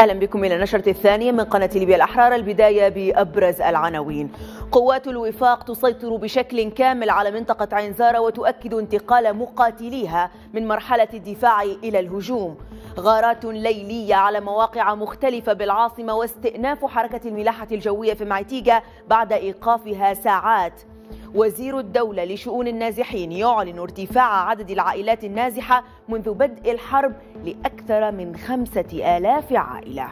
أهلا بكم إلى النشرة الثانية من قناة ليبيا الأحرار. البداية بأبرز العناوين. قوات الوفاق تسيطر بشكل كامل على منطقة عين زارة وتؤكد انتقال مقاتليها من مرحلة الدفاع إلى الهجوم. غارات ليلية على مواقع مختلفة بالعاصمة واستئناف حركة الملاحة الجوية في معيتيغا بعد إيقافها ساعات. وزير الدولة لشؤون النازحين يعلن ارتفاع عدد العائلات النازحة منذ بدء الحرب لأكثر من 5000 عائلة.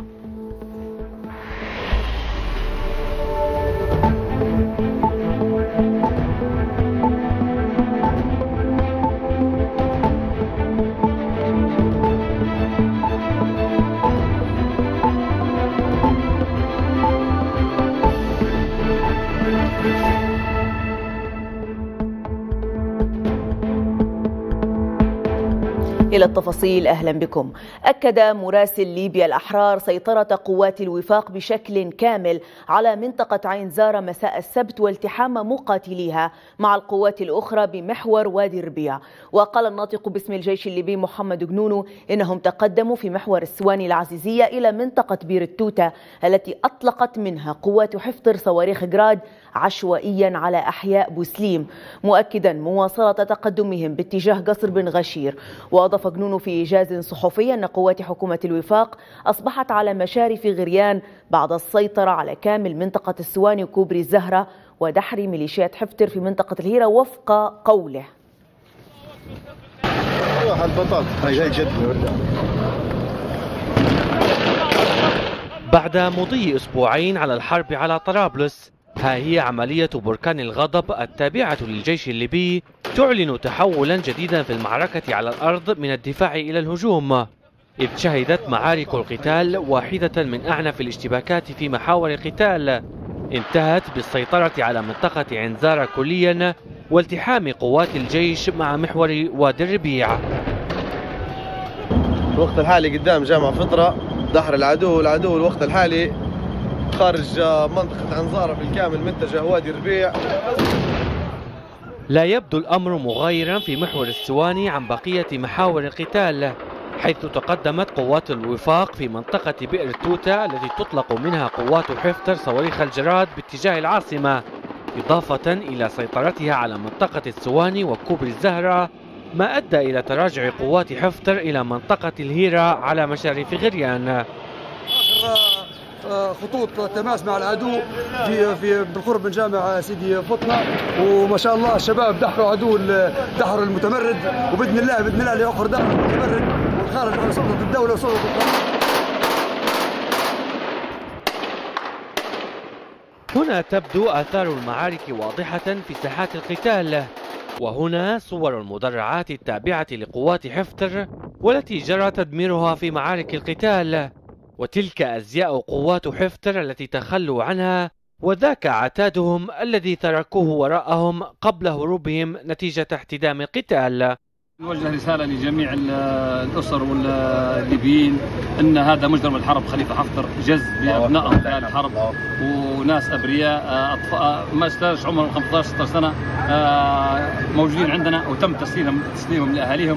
إلى التفاصيل أهلا بكم. أكد مراسل ليبيا الأحرار سيطرة قوات الوفاق بشكل كامل على منطقة عين زارة مساء السبت والتحام مقاتليها مع القوات الأخرى بمحور وادي الربيع. وقال الناطق باسم الجيش الليبي محمد جنونو إنهم تقدموا في محور السواني العزيزية إلى منطقة بير التوتة التي أطلقت منها قوات حفتر صواريخ جراد عشوائيا على أحياء بوسليم، مؤكدا مواصلة تقدمهم باتجاه قصر بن غشير. وأضاف جنون في إيجاز صحفي أن قوات حكومة الوفاق أصبحت على مشارف غريان بعد السيطرة على كامل منطقة السواني وكوبري الزهرة ودحر ميليشيات حفتر في منطقة الهيرة وفق قوله. بعد مضي أسبوعين على الحرب على طرابلس، ها هي عملية بركان الغضب التابعة للجيش الليبي تعلن تحولا جديدا في المعركة على الأرض من الدفاع إلى الهجوم، إذ شهدت معارك القتال واحدة من أعنف الاشتباكات في محاور القتال انتهت بالسيطرة على منطقة عين زارة كليا والتحام قوات الجيش مع محور وادي الربيع. الوقت الحالي قدام جامع فطرة دحر العدو الوقت الحالي خارج منطقة عين زارة بالكامل متجه وادي الربيع. لا يبدو الأمر مغايرا في محور السواني عن بقية محاور القتال، حيث تقدمت قوات الوفاق في منطقة بئر التوتة التي تطلق منها قوات حفتر صواريخ الجراد باتجاه العاصمة، إضافة إلى سيطرتها على منطقة السواني وكوبري الزهرة، ما أدى إلى تراجع قوات حفتر إلى منطقة الهيرة على مشارف غريان. خطوط تماس مع العدو في بالقرب من جامع سيدي فطنة، وما شاء الله الشباب دحروا عدو الدحر المتمرد، وباذن الله ليأخر دحر المتمرد والخارج عن سلطة الدولة وسلطة القانون. هنا تبدو آثار المعارك واضحة في ساحات القتال، وهنا صور المدرعات التابعة لقوات حفتر والتي جرى تدميرها في معارك القتال، وتلك أزياء قوات حفتر التي تخلوا عنها، وذاك عتادهم الذي تركوه وراءهم قبل هروبهم نتيجة احتدام القتال. نوجه رسالة لجميع الأسر والليبيين أن هذا مجرم الحرب خليفة حفتر جز بأبنائهم في الحرب، وناس أبرياء أطفال ما اشترش عمرهم 15-16 سنة موجودين عندنا، وتم تسليمهم لأهاليهم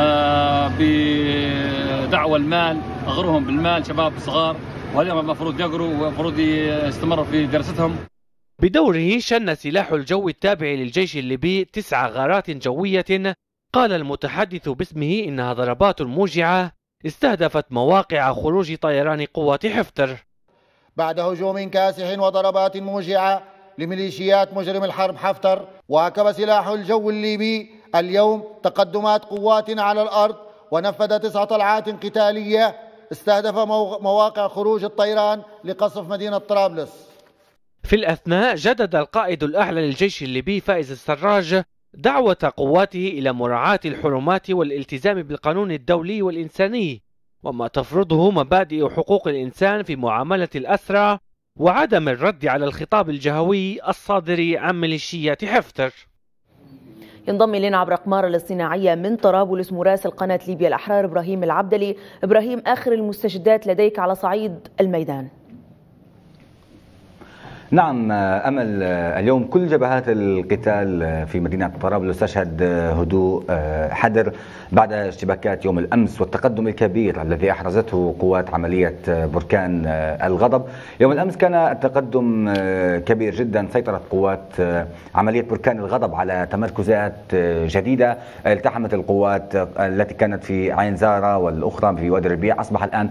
بدعوى المال، أغرهم بالمال شباب صغار، وهذول المفروض يقروا ومفروض يستمروا في دراستهم. بدوره شن سلاح الجو التابع للجيش الليبي 9 غارات جوية قال المتحدث باسمه إنها ضربات موجعة استهدفت مواقع خروج طيران قوات حفتر. بعد هجوم كاسح وضربات موجعة لميليشيات مجرم الحرب حفتر، واكب سلاح الجو الليبي اليوم تقدمات قوات على الأرض ونفذ 9 طلعات قتالية استهدف مواقع خروج الطيران لقصف مدينة طرابلس. في الأثناء جدد القائد الأعلى للجيش الليبي فائز السراج دعوة قواته إلى مراعاة الحرمات والالتزام بالقانون الدولي والإنساني وما تفرضه مبادئ حقوق الإنسان في معاملة الأسرى، وعدم الرد على الخطاب الجهوي الصادر عن ميليشيات حفتر. ينضم إلينا عبر أقمار الاصطناعية من طرابلس مراسل قناة ليبيا الأحرار إبراهيم العبدلي. إبراهيم، آخر المستجدات لديك على صعيد الميدان. نعم أمل، اليوم كل جبهات القتال في مدينة طرابلس تشهد هدوء حذر بعد اشتباكات يوم الأمس والتقدم الكبير الذي أحرزته قوات عملية بركان الغضب. يوم الأمس كان التقدم كبير جدا، سيطرت قوات عملية بركان الغضب على تمركزات جديدة، التحمت القوات التي كانت في عين زارة والأخرى في وادي الربيع. أصبح الآن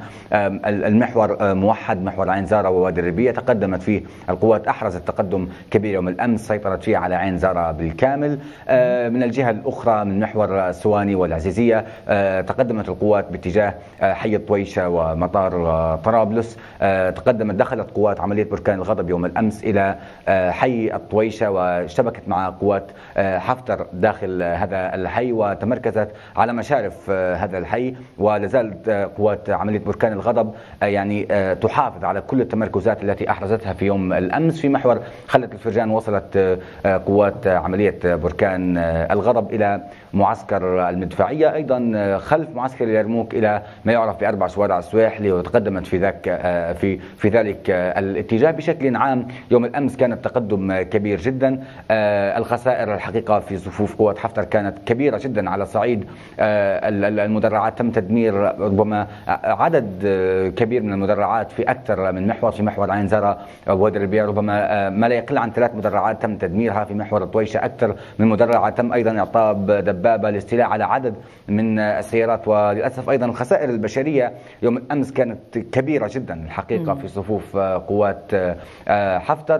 المحور موحد، محور عين زارة ووادي الربيع. تقدمت فيه القوات، أحرزت تقدم كبير يوم الأمس، سيطرت فيه على عين زارة بالكامل. من الجهة الأخرى من محور السواني والعزيزية تقدمت القوات باتجاه حي الطويشة ومطار طرابلس. دخلت قوات عملية بركان الغضب يوم الأمس إلى حي الطويشة واشتبكت مع قوات حفتر داخل هذا الحي وتمركزت على مشارف هذا الحي. ولازالت قوات عملية بركان الغضب يعني تحافظ على كل التمركزات التي أحرزتها في يوم الأمس. في محور خلة الفرجان وصلت قوات عملية بركان الغضب إلى معسكر المدفعية، أيضا خلف معسكر اليرموك إلى ما يعرف بأربع شوارع السويحلي، وتقدمت في ذلك الاتجاه. بشكل عام يوم الأمس كان التقدم كبير جدا. الخسائر الحقيقة في صفوف قوات حفتر كانت كبيرة جدا على صعيد المدرعات. تم تدمير ربما عدد كبير من المدرعات في أكثر من محور، في محور عين زارة ووادي الربيع ربما ما لا يقل عن 3 مدرعات تم تدميرها. في محور الطويشة أكثر من مدرعة تم أيضا إعطاب دبابة للاستيلاء على عدد من السيارات. وللأسف أيضا الخسائر البشرية يوم الأمس كانت كبيرة جدا الحقيقة في صفوف قوات حفتر.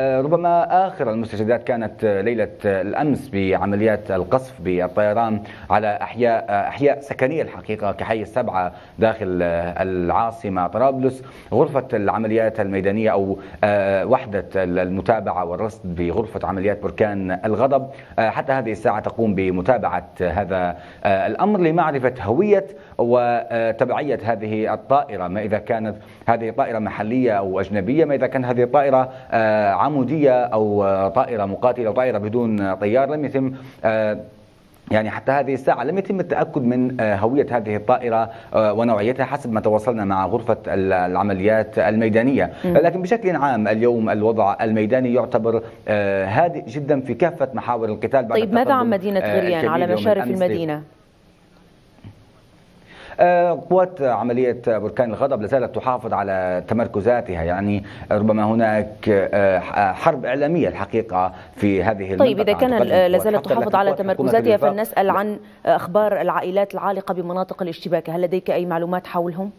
ربما آخر المستجدات كانت ليلة الأمس بعمليات القصف بالطيران على أحياء سكنية الحقيقة كحي السبعة داخل العاصمة طرابلس. غرفة العمليات الميدانية أو وحدة المتابعة والرصد بغرفة عمليات بركان الغضب حتى هذه الساعة تقوم بمتابعة هذا الأمر لمعرفة هوية وتبعية هذه الطائرة، ما إذا كانت هذه طائرة محلية أو أجنبية، ما إذا كانت هذه طائرة عمودية أو طائرة مقاتلة أو طائرة بدون طيار. لم يتم يعني حتى هذه الساعة لم يتم التأكد من هوية هذه الطائرة ونوعيتها حسب ما تواصلنا مع غرفة العمليات الميدانية. لكن بشكل عام اليوم الوضع الميداني يعتبر هادئ جدا في كافة محاور القتال. بعد طيب ماذا عن مدينة غريان على مشارف المدينة؟ قوات عملية بركان الغضب لازالت تحافظ على تمركزاتها، يعني ربما هناك حرب إعلامية الحقيقة في هذه المنطقة. طيب إذا كان لازالت تحافظ على تمركزاتها فلنسأل عن أخبار العائلات العالقة بمناطق الاشتباك، هل لديك أي معلومات حولهم؟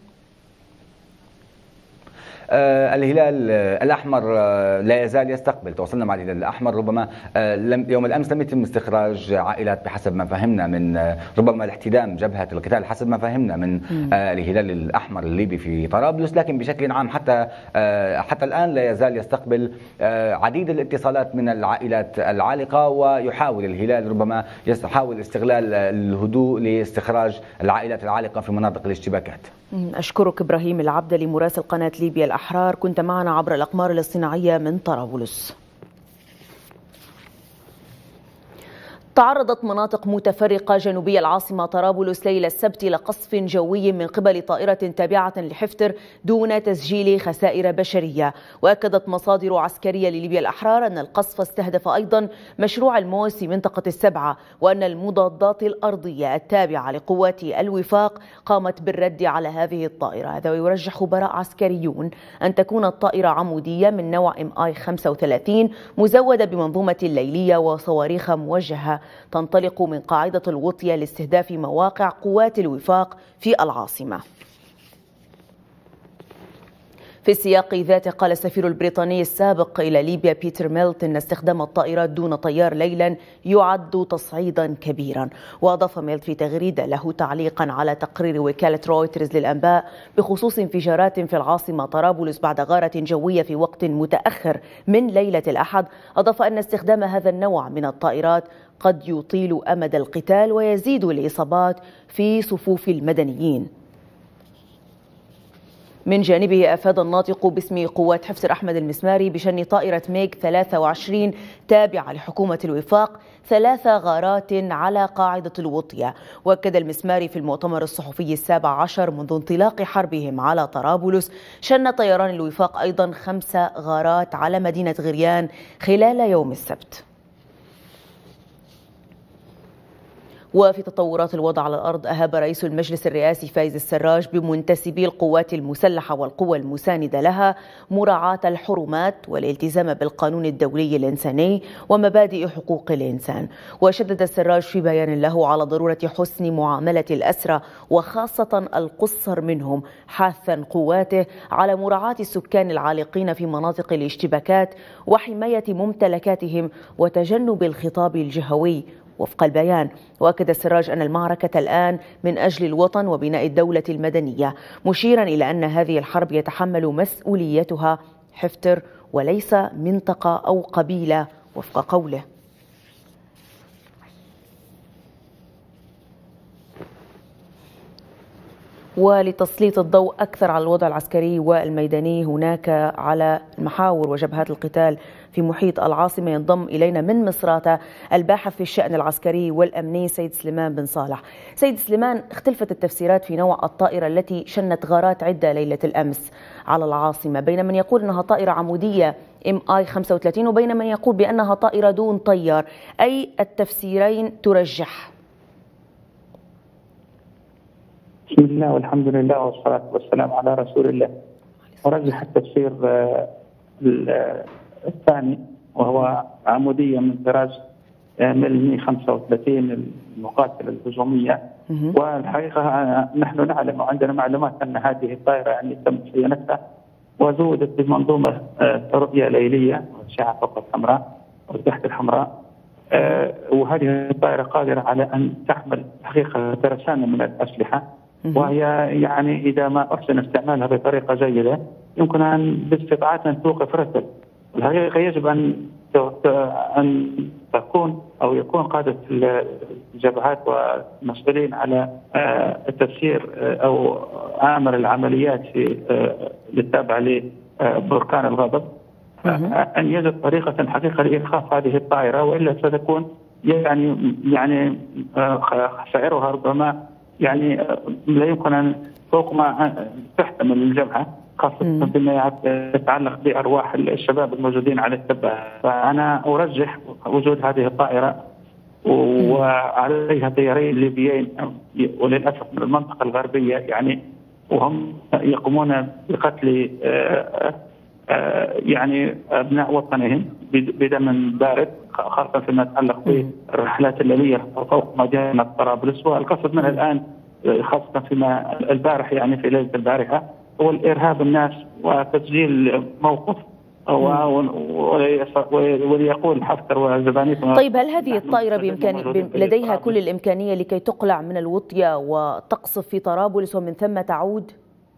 الهلال الأحمر لا يزال يستقبل، تواصلنا مع الهلال الأحمر. ربما يوم الأمس لم يتم استخراج عائلات بحسب ما فهمنا من ربما الاحتدام جبهة القتال حسب ما فهمنا من الهلال الأحمر الليبي في طرابلس، لكن بشكل عام حتى الآن لا يزال يستقبل عديد الاتصالات من العائلات العالقة، ويحاول الهلال ربما يحاول استغلال الهدوء لاستخراج العائلات العالقة في مناطق الاشتباكات. أشكرك إبراهيم العبدلي مراسل قناة ليبيا الأحرار، كنت معنا عبر الأقمار الاصطناعية من طرابلس. تعرضت مناطق متفرقة جنوبي العاصمة طرابلس ليلة السبت لقصف جوي من قبل طائرة تابعة لحفتر دون تسجيل خسائر بشرية. وأكدت مصادر عسكرية لليبيا الأحرار أن القصف استهدف أيضا مشروع الموس في منطقة السبعة، وأن المضادات الأرضية التابعة لقوات الوفاق قامت بالرد على هذه الطائرة. هذا ويرجح خبراء عسكريون أن تكون الطائرة عمودية من نوع MI-35 مزودة بمنظومة ليلية وصواريخ موجهة تنطلق من قاعدة الوطية لاستهداف مواقع قوات الوفاق في العاصمة. في السياق ذاته قال السفير البريطاني السابق إلى ليبيا بيتر ميلت أن استخدام الطائرات دون طيار ليلا يعد تصعيدا كبيرا. وأضاف ميلت في تغريدة له تعليقا على تقرير وكالة رويترز للأنباء بخصوص انفجارات في العاصمة طرابلس بعد غارة جوية في وقت متأخر من ليلة الأحد، أضاف أن استخدام هذا النوع من الطائرات قد يطيل أمد القتال ويزيد الإصابات في صفوف المدنيين. من جانبه أفاد الناطق باسم قوات حفتر أحمد المسماري بشن طائرة ميغ 23 تابعة لحكومة الوفاق 3 غارات على قاعدة الوطية. وأكد المسماري في المؤتمر الصحفي 17 منذ انطلاق حربهم على طرابلس شن طيران الوفاق أيضا 5 غارات على مدينة غريان خلال يوم السبت. وفي تطورات الوضع على الأرض، أهاب رئيس المجلس الرئاسي فايز السراج بمنتسبي القوات المسلحة والقوى المساندة لها مراعاة الحرمات والالتزام بالقانون الدولي الإنساني ومبادئ حقوق الإنسان. وشدد السراج في بيان له على ضرورة حسن معاملة الأسرى وخاصة القصر منهم، حاثا قواته على مراعاة السكان العالقين في مناطق الاشتباكات وحماية ممتلكاتهم وتجنب الخطاب الجهوي وفق البيان. وأكد السراج أن المعركة الآن من أجل الوطن وبناء الدولة المدنية، مشيرا إلى أن هذه الحرب يتحمل مسؤوليتها حفتر وليس منطقة أو قبيلة وفق قوله. ولتسليط الضوء أكثر على الوضع العسكري والميداني هناك على المحاور وجبهات القتال في محيط العاصمة ينضم إلينا من مصراتة الباحث في الشأن العسكري والأمني سيد سليمان بن صالح. سيد سليمان، اختلفت التفسيرات في نوع الطائرة التي شنت غارات عدة ليلة الأمس على العاصمة، بين من يقول أنها طائرة عمودية MI-35 وبين من يقول بأنها طائرة دون طيار، أي التفسيرين ترجح؟ بسم الله والحمد لله والصلاة والسلام على رسول الله. أرجح التفسير الثاني وهو عمودية من طراز ميل 35 المقاتلة الهجومية. والحقيقة نحن نعلم وعندنا معلومات أن هذه الطائرة يعني تم صيانتها وزودت بمنظومة رؤية ليلية أشعة فوق الحمراء وتحت الحمراء. وهذه الطائرة قادرة على أن تحمل حقيقة ترسانة من الأسلحة، وهي يعني إذا ما أحسن استعمالها بطريقة جيدة يمكن أن باستطاعتها أن توقف رسل. الحقيقة يجب أن تكون أو يكون قادة الجبهات والمسؤولين على التفسير أو آمر العمليات في التابعة لبركان الغضب أن يجد طريقة حقيقة لإيقاف هذه الطائرة، وإلا ستكون يعني سعرها ربما يعني لا يمكن أن فوق ما تحتمل الجبهة، خاصة فيما يتعلق بأرواح الشباب الموجودين على التبة. فأنا أرجح وجود هذه الطائرة وعليها طيارين ليبيين وللأسف من المنطقة الغربية يعني، وهم يقومون بقتل يعني أبناء وطنهم بدم بارد، خاصة فيما يتعلق بالرحلات الليلية فوق مدينة طرابلس. والقصد منها الآن خاصة فيما البارح يعني في ليلة البارحة هو الإرهاب الناس وتسجيل موقف وليقول حفتر وزبانيته. طيب، هل هذه الطائرة لديها كل الإمكانية لكي تقلع من الوطية وتقصف في طرابلس ومن ثم تعود؟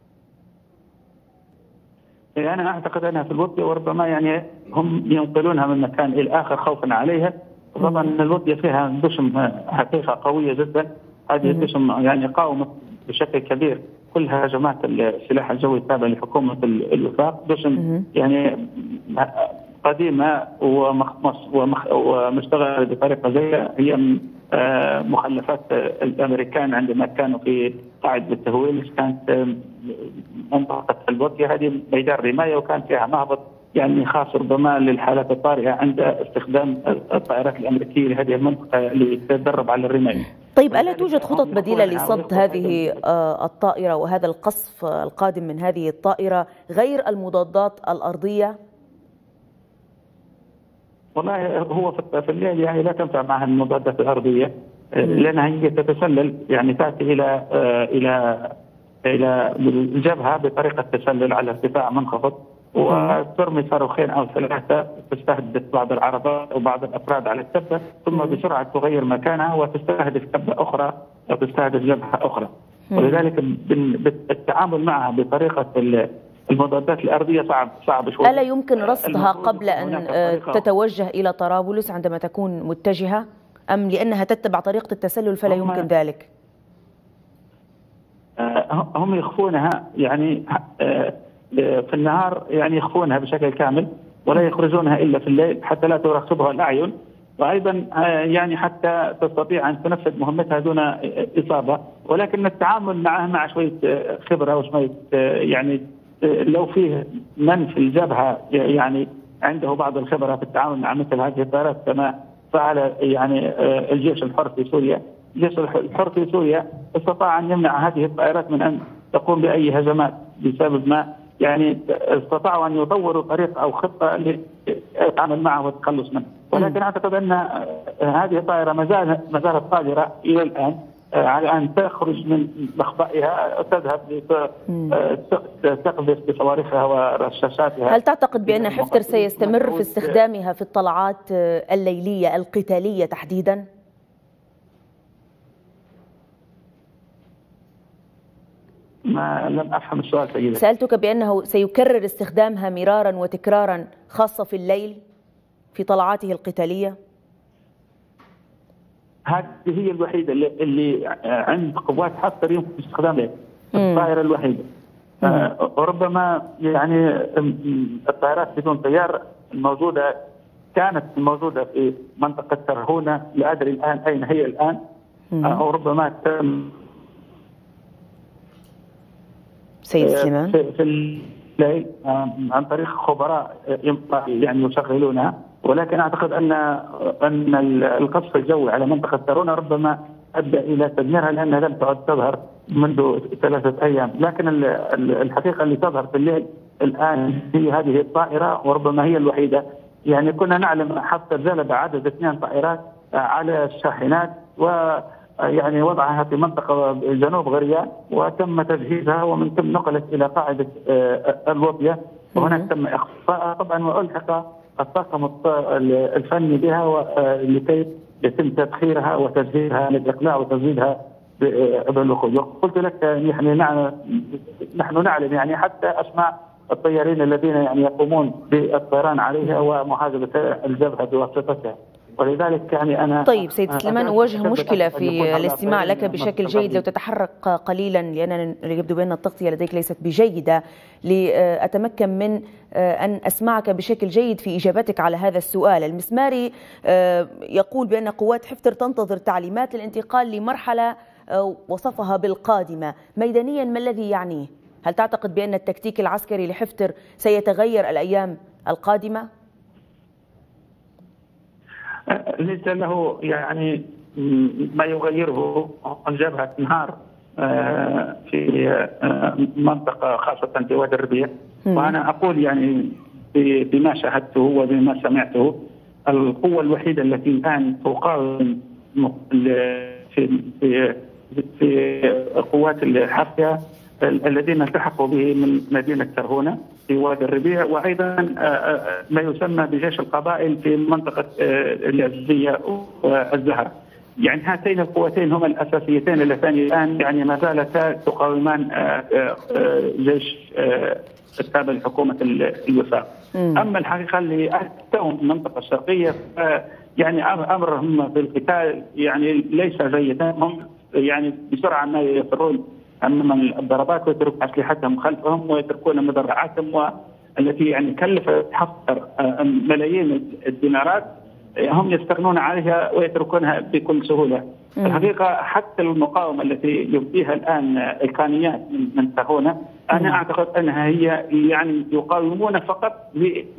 أنا أعتقد أنها في الوطية، وربما يعني هم ينقلونها من مكان إلى آخر خوفا عليها. طبعا الوطية فيها دشم حقيقة قوية جدا، هذه الدشم يعني قاومت بشكل كبير كل هجمات السلاح الجوي التابع لحكومة الوفاق. دشم يعني قديمة ومشتغلة بطريقة جيدة، هي مخلفات الأمريكان عندما كانوا في قاعدة التهويل. كانت منطقة الوطية هذه ميدان رماية، وكان فيها مهبط يعني خاص ربما للحالات الطارئة عند استخدام الطائرات الأمريكية لهذه المنطقة لتتدرب على الرماية. طيب، ألا توجد خطط بديلة لصد هذه الطائرة وهذا القصف القادم من هذه الطائرة غير المضادات الأرضية؟ والله هو في الليل يعني لا تنفع معها المضادات الأرضية، لأنها هي تتسلل يعني تأتي إلى الجبهة بطريقة تسلل على ارتفاع منخفض، وترمي صاروخين أو 3 تستهدف بعض العربات أو بعض الأفراد على التبة، ثم بسرعة تغير مكانها وتستهدف تبة أخرى أو تستهدف جبهة أخرى. ولذلك التعامل معها بطريقة المضادات الأرضية صعب شوي. ألا يمكن رصدها قبل أن تتوجه إلى طرابلس عندما تكون متجهة، أم لأنها تتبع طريقة التسلل فلا يمكن ذلك؟ هم يخفونها يعني في النهار، يعني يخفونها بشكل كامل ولا يخرجونها الا في الليل حتى لا تراقبها الاعين، وايضا يعني حتى تستطيع ان تنفذ مهمتها دون اصابه. ولكن التعامل معها مع شويه خبره وشويه يعني لو فيه من في الجبهه يعني عنده بعض الخبره في التعامل مع مثل هذه الطائرات كما فعل يعني الجيش الحر في سوريا. الجيش الحر في سوريا استطاع ان يمنع هذه الطائرات من ان تقوم باي هجمات بسبب ما يعني استطاعوا ان يطوروا طريقه او خطه للتعامل معه والتخلص منه. ولكن اعتقد ان هذه الطائره ما زالت قادره الى الان على ان تخرج من مخبئها، تذهب تقذف بصواريخها ورشاشاتها. هل تعتقد بان حفتر سيستمر في استخدامها في الطلعات الليليه القتاليه تحديدا؟ ما لم افهم السؤال سيدي. سالتك بانه سيكرر استخدامها مرارا وتكرارا خاصه في الليل في طلعاته القتاليه؟ هذه هي الوحيده اللي عند قوات حفتر يمكن استخدامها، الطائره الوحيده. وربما يعني الطائرات بدون طيار الموجوده كانت موجوده في منطقه ترهونه، لا ادري الان اين هي الان، او ربما تم سيد سليمان في الليل عن طريق خبراء يعني يشغلونها. ولكن اعتقد ان القصف الجوي على منطقه ترهونه ربما ادى الى تدميرها لانها لم تعد تظهر منذ 3 ايام. لكن الحقيقه اللي تظهر في الليل الان هي هذه الطائره، وربما هي الوحيده. يعني كنا نعلم حفتر جلب عدد 2 طائرات على الشاحنات ويعني وضعها في منطقه جنوب غريان، وتم تجهيزها ومن ثم نقلت الى قاعده الوطيه، وهناك تم اخفائها طبعا والحق الطاقم الفني بها لكي يتم تدخيرها وتجهيزها للاقلاع وتزويدها بالوقود. وقلت لك يعني نحن نعلم يعني حتى اسماء الطيارين الذين يعني يقومون بالطيران عليها ومحاسبه الجبهه بواسطتها. ولذلك يعني انا طيب سيد سليمان، أواجه مشكلة في الاستماع لك بشكل جيد، لو تتحرك قليلا لأن يبدو بأن التغطية لديك ليست بجيدة، لأتمكن من أن أسمعك بشكل جيد في إجابتك على هذا السؤال. المسماري يقول بأن قوات حفتر تنتظر تعليمات للانتقال لمرحلة وصفها بالقادمة. ميدانيا ما الذي يعنيه؟ هل تعتقد بأن التكتيك العسكري لحفتر سيتغير الأيام القادمة؟ ليس له يعني ما يغيره عن جبهة نهار في منطقة خاصة في وادي الربيع. وأنا أقول يعني بما شاهدته وبما سمعته، القوة الوحيدة التي الآن تقاوم في قوات الحفتر الذين التحقوا به من مدينة ترهونة في وادي الربيع، وأيضا ما يسمى بجيش القبائل في منطقة العزية والزهرة. يعني هاتين القوتين هما الأساسيتين اللتان الآن يعني ما زالتا تقاومان جيش التابع لحكومة الوفاق. أما الحقيقة اللي أتوا المنطقة الشرقية يعني أمرهم في القتال يعني ليس جيدا. هم يعني بسرعة ما يفرون أمام الضربات ويتركون أسلحتهم خلفهم ويتركون مدرعاتهم، والتي يعني كلفت حفتر ملايين الدينارات هم يستغنون عليها ويتركونها بكل سهولة. الحقيقة حتى المقاومة التي يبديها الآن الكانيات من ترهونة، أنا أعتقد أنها هي يعني يقاومون فقط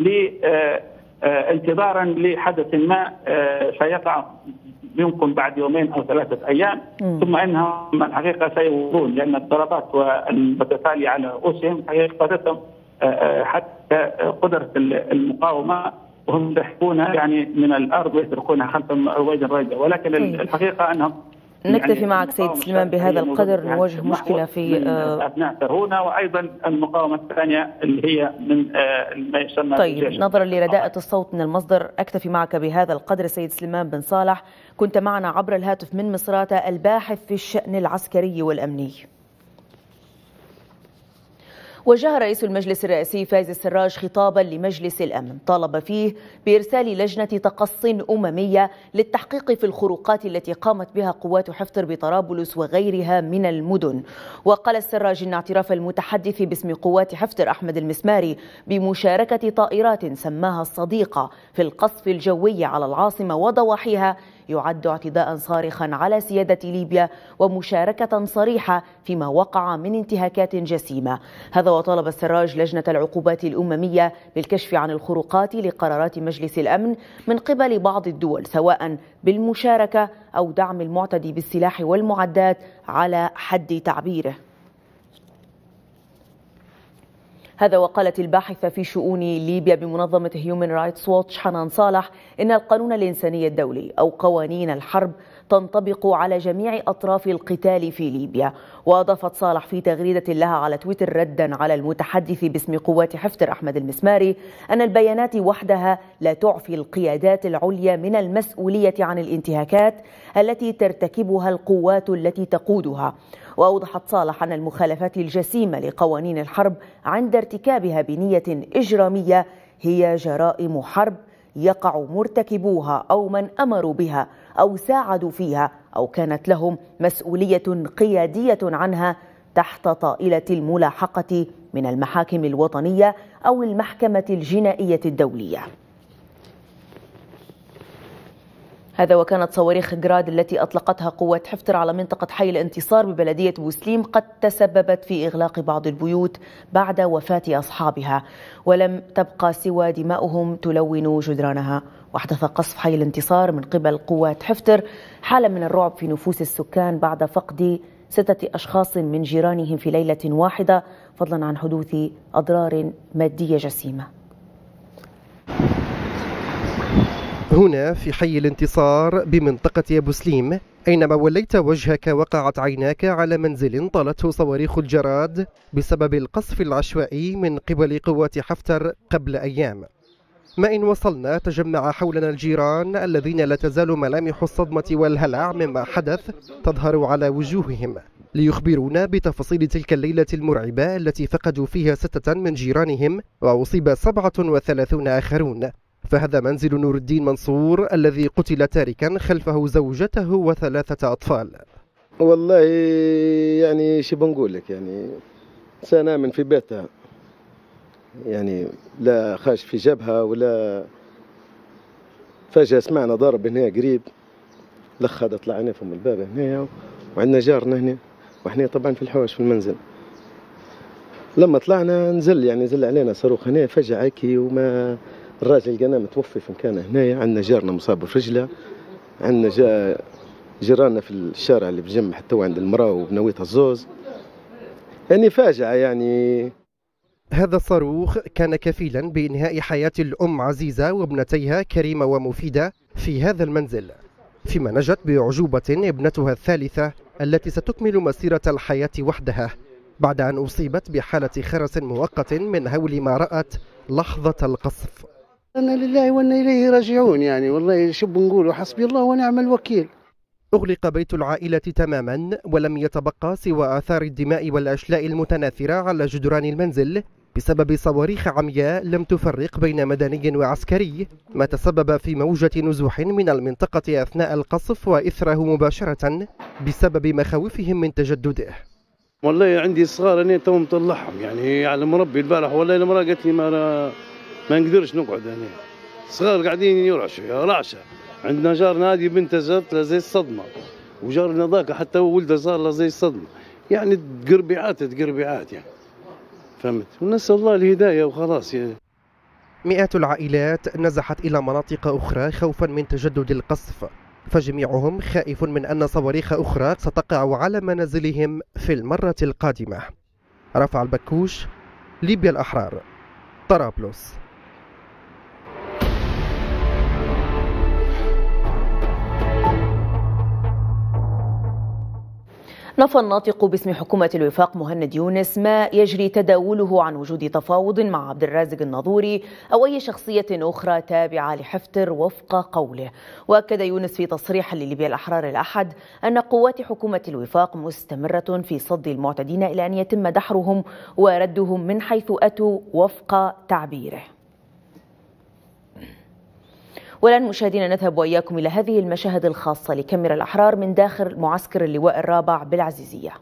انتظارا لحدث ما سيقع يمكن بعد 2 أو 3 أيام، ثم انهم الحقيقه سيورون، لان الضربات والمتتاليه على رؤوسهم حقيقه حتى قدره المقاومه، وهم يسحبون يعني من الارض ويتركونها خلفهم رويدا رويدا. ولكن الحقيقه انهم نكتفي يعني معك سيد سليمان بهذا القدر. نواجه مشكلة في أبناء ترهونة، وأيضا المقاومة الثانية اللي هي من ما يسمى طيب نظرا لرداءة الصوت من المصدر أكتفي معك بهذا القدر. سيد سليمان بن صالح كنت معنا عبر الهاتف من مصراتة، الباحث في الشأن العسكري والأمني. وجه رئيس المجلس الرئاسي فايز السراج خطابا لمجلس الأمن طالب فيه بإرسال لجنة تقص أممية للتحقيق في الخروقات التي قامت بها قوات حفتر بطرابلس وغيرها من المدن. وقال السراج إن اعتراف المتحدث باسم قوات حفتر أحمد المسماري بمشاركة طائرات سماها الصديقة في القصف الجوي على العاصمة وضواحيها يعد اعتداء صارخا على سيادة ليبيا ومشاركة صريحة فيما وقع من انتهاكات جسيمة. هذا وطالب السراج لجنة العقوبات الأممية بالكشف عن الخروقات لقرارات مجلس الأمن من قبل بعض الدول سواء بالمشاركة أو دعم المعتدي بالسلاح والمعدات على حد تعبيره. هذا وقالت الباحثة في شؤون ليبيا بمنظمة هيومن رايتس ووتش حنان صالح إن القانون الإنساني الدولي أو قوانين الحرب تنطبق على جميع أطراف القتال في ليبيا. وأضافت صالح في تغريدة لها على تويتر ردا على المتحدث باسم قوات حفتر أحمد المسماري أن البيانات وحدها لا تعفي القيادات العليا من المسؤولية عن الانتهاكات التي ترتكبها القوات التي تقودها. وأوضحت صالح أن المخالفات الجسيمة لقوانين الحرب عند ارتكابها بنية إجرامية هي جرائم حرب يقع مرتكبوها أو من أمروا بها أو ساعدوا فيها أو كانت لهم مسؤولية قيادية عنها تحت طائلة الملاحقة من المحاكم الوطنية أو المحكمة الجنائية الدولية. هذا وكانت صواريخ جراد التي أطلقتها قوات حفتر على منطقة حي الانتصار ببلدية بوسليم قد تسببت في إغلاق بعض البيوت بعد وفاة أصحابها، ولم تبقى سوى دماؤهم تلون جدرانها. وحدث قصف حي الانتصار من قبل قوات حفتر حالة من الرعب في نفوس السكان بعد فقد 6 أشخاص من جيرانهم في ليلة واحدة، فضلا عن حدوث أضرار مادية جسيمة. هنا في حي الانتصار بمنطقة أبو سليم، أينما وليت وجهك وقعت عيناك على منزل طالته صواريخ الجراد بسبب القصف العشوائي من قبل قوات حفتر قبل أيام. ما إن وصلنا تجمع حولنا الجيران الذين لا تزال ملامح الصدمة والهلع مما حدث تظهر على وجوههم ليخبرونا بتفاصيل تلك الليلة المرعبة التي فقدوا فيها 6 من جيرانهم وأصيب 37 آخرون. فهذا منزل نور الدين منصور الذي قتل تاركا خلفه زوجته و3 أطفال. والله يعني شو بنقول لك، يعني إنسان آمن في بيتها، يعني لا خاش في جبهة ولا فجأة سمعنا ضرب هنا قريب، لخ طلع هنا فم الباب هنا وعندنا جارنا هنا وإحنا طبعا في الحوش في المنزل. لما طلعنا نزل علينا صاروخ هنا فجأة هيك، وما الراجل لقيناه متوفي في مكانه هنايا. عندنا جارنا مصاب في رجله، عندنا جيراننا في الشارع اللي بجنب حتى عند المراه وبنويتها الزوز، يعني فاجعة يعني. هذا الصاروخ كان كفيلا بإنهاء حياة الأم عزيزة وابنتيها كريمة ومفيدة في هذا المنزل، فيما نجت بعجوبة ابنتها الثالثة التي ستكمل مسيرة الحياة وحدها بعد أن أصيبت بحالة خرس مؤقت من هول ما رأت لحظة القصف. أنا لله وإنا إليه راجعون، يعني والله شو بنقول، حسبي الله ونعم الوكيل. أغلق بيت العائلة تماما ولم يتبقى سوى آثار الدماء والأشلاء المتناثرة على جدران المنزل بسبب صواريخ عمياء لم تفرق بين مدني وعسكري، ما تسبب في موجة نزوح من المنطقة أثناء القصف وإثره مباشرة بسبب مخاوفهم من تجدده. والله عندي صغار أنا تو مطلعهم، يعني على مربي البارح والله المرأة قالت لي ما نقدرش نقعد هنا، صغار قاعدين يرعشوا يا رعشة. عندنا جارنا هذه بنته زارت لها زي الصدمة، وجارنا ذاك حتى ولده صار له زي الصدمة، يعني تقربيعات يعني، فهمت؟ ونسأل الله الهداية وخلاص يعني. مئات العائلات نزحت إلى مناطق أخرى خوفا من تجدد القصف، فجميعهم خائف من أن صواريخ أخرى ستقع على منازلهم في المرة القادمة. رفع البكوش، ليبيا الأحرار، طرابلس. نفى الناطق باسم حكومة الوفاق مهند يونس ما يجري تداوله عن وجود تفاوض مع عبد الرازق الناظوري أو أي شخصية أخرى تابعة لحفتر وفق قوله. وأكد يونس في تصريح لليبيا الأحرار الأحد أن قوات حكومة الوفاق مستمرة في صد المعتدين إلى أن يتم دحرهم وردهم من حيث أتوا وفق تعبيره. والآن مشاهدينا نذهب وإياكم إلى هذه المشاهد الخاصة لكاميرا الأحرار من داخل معسكر اللواء الرابع بالعزيزية.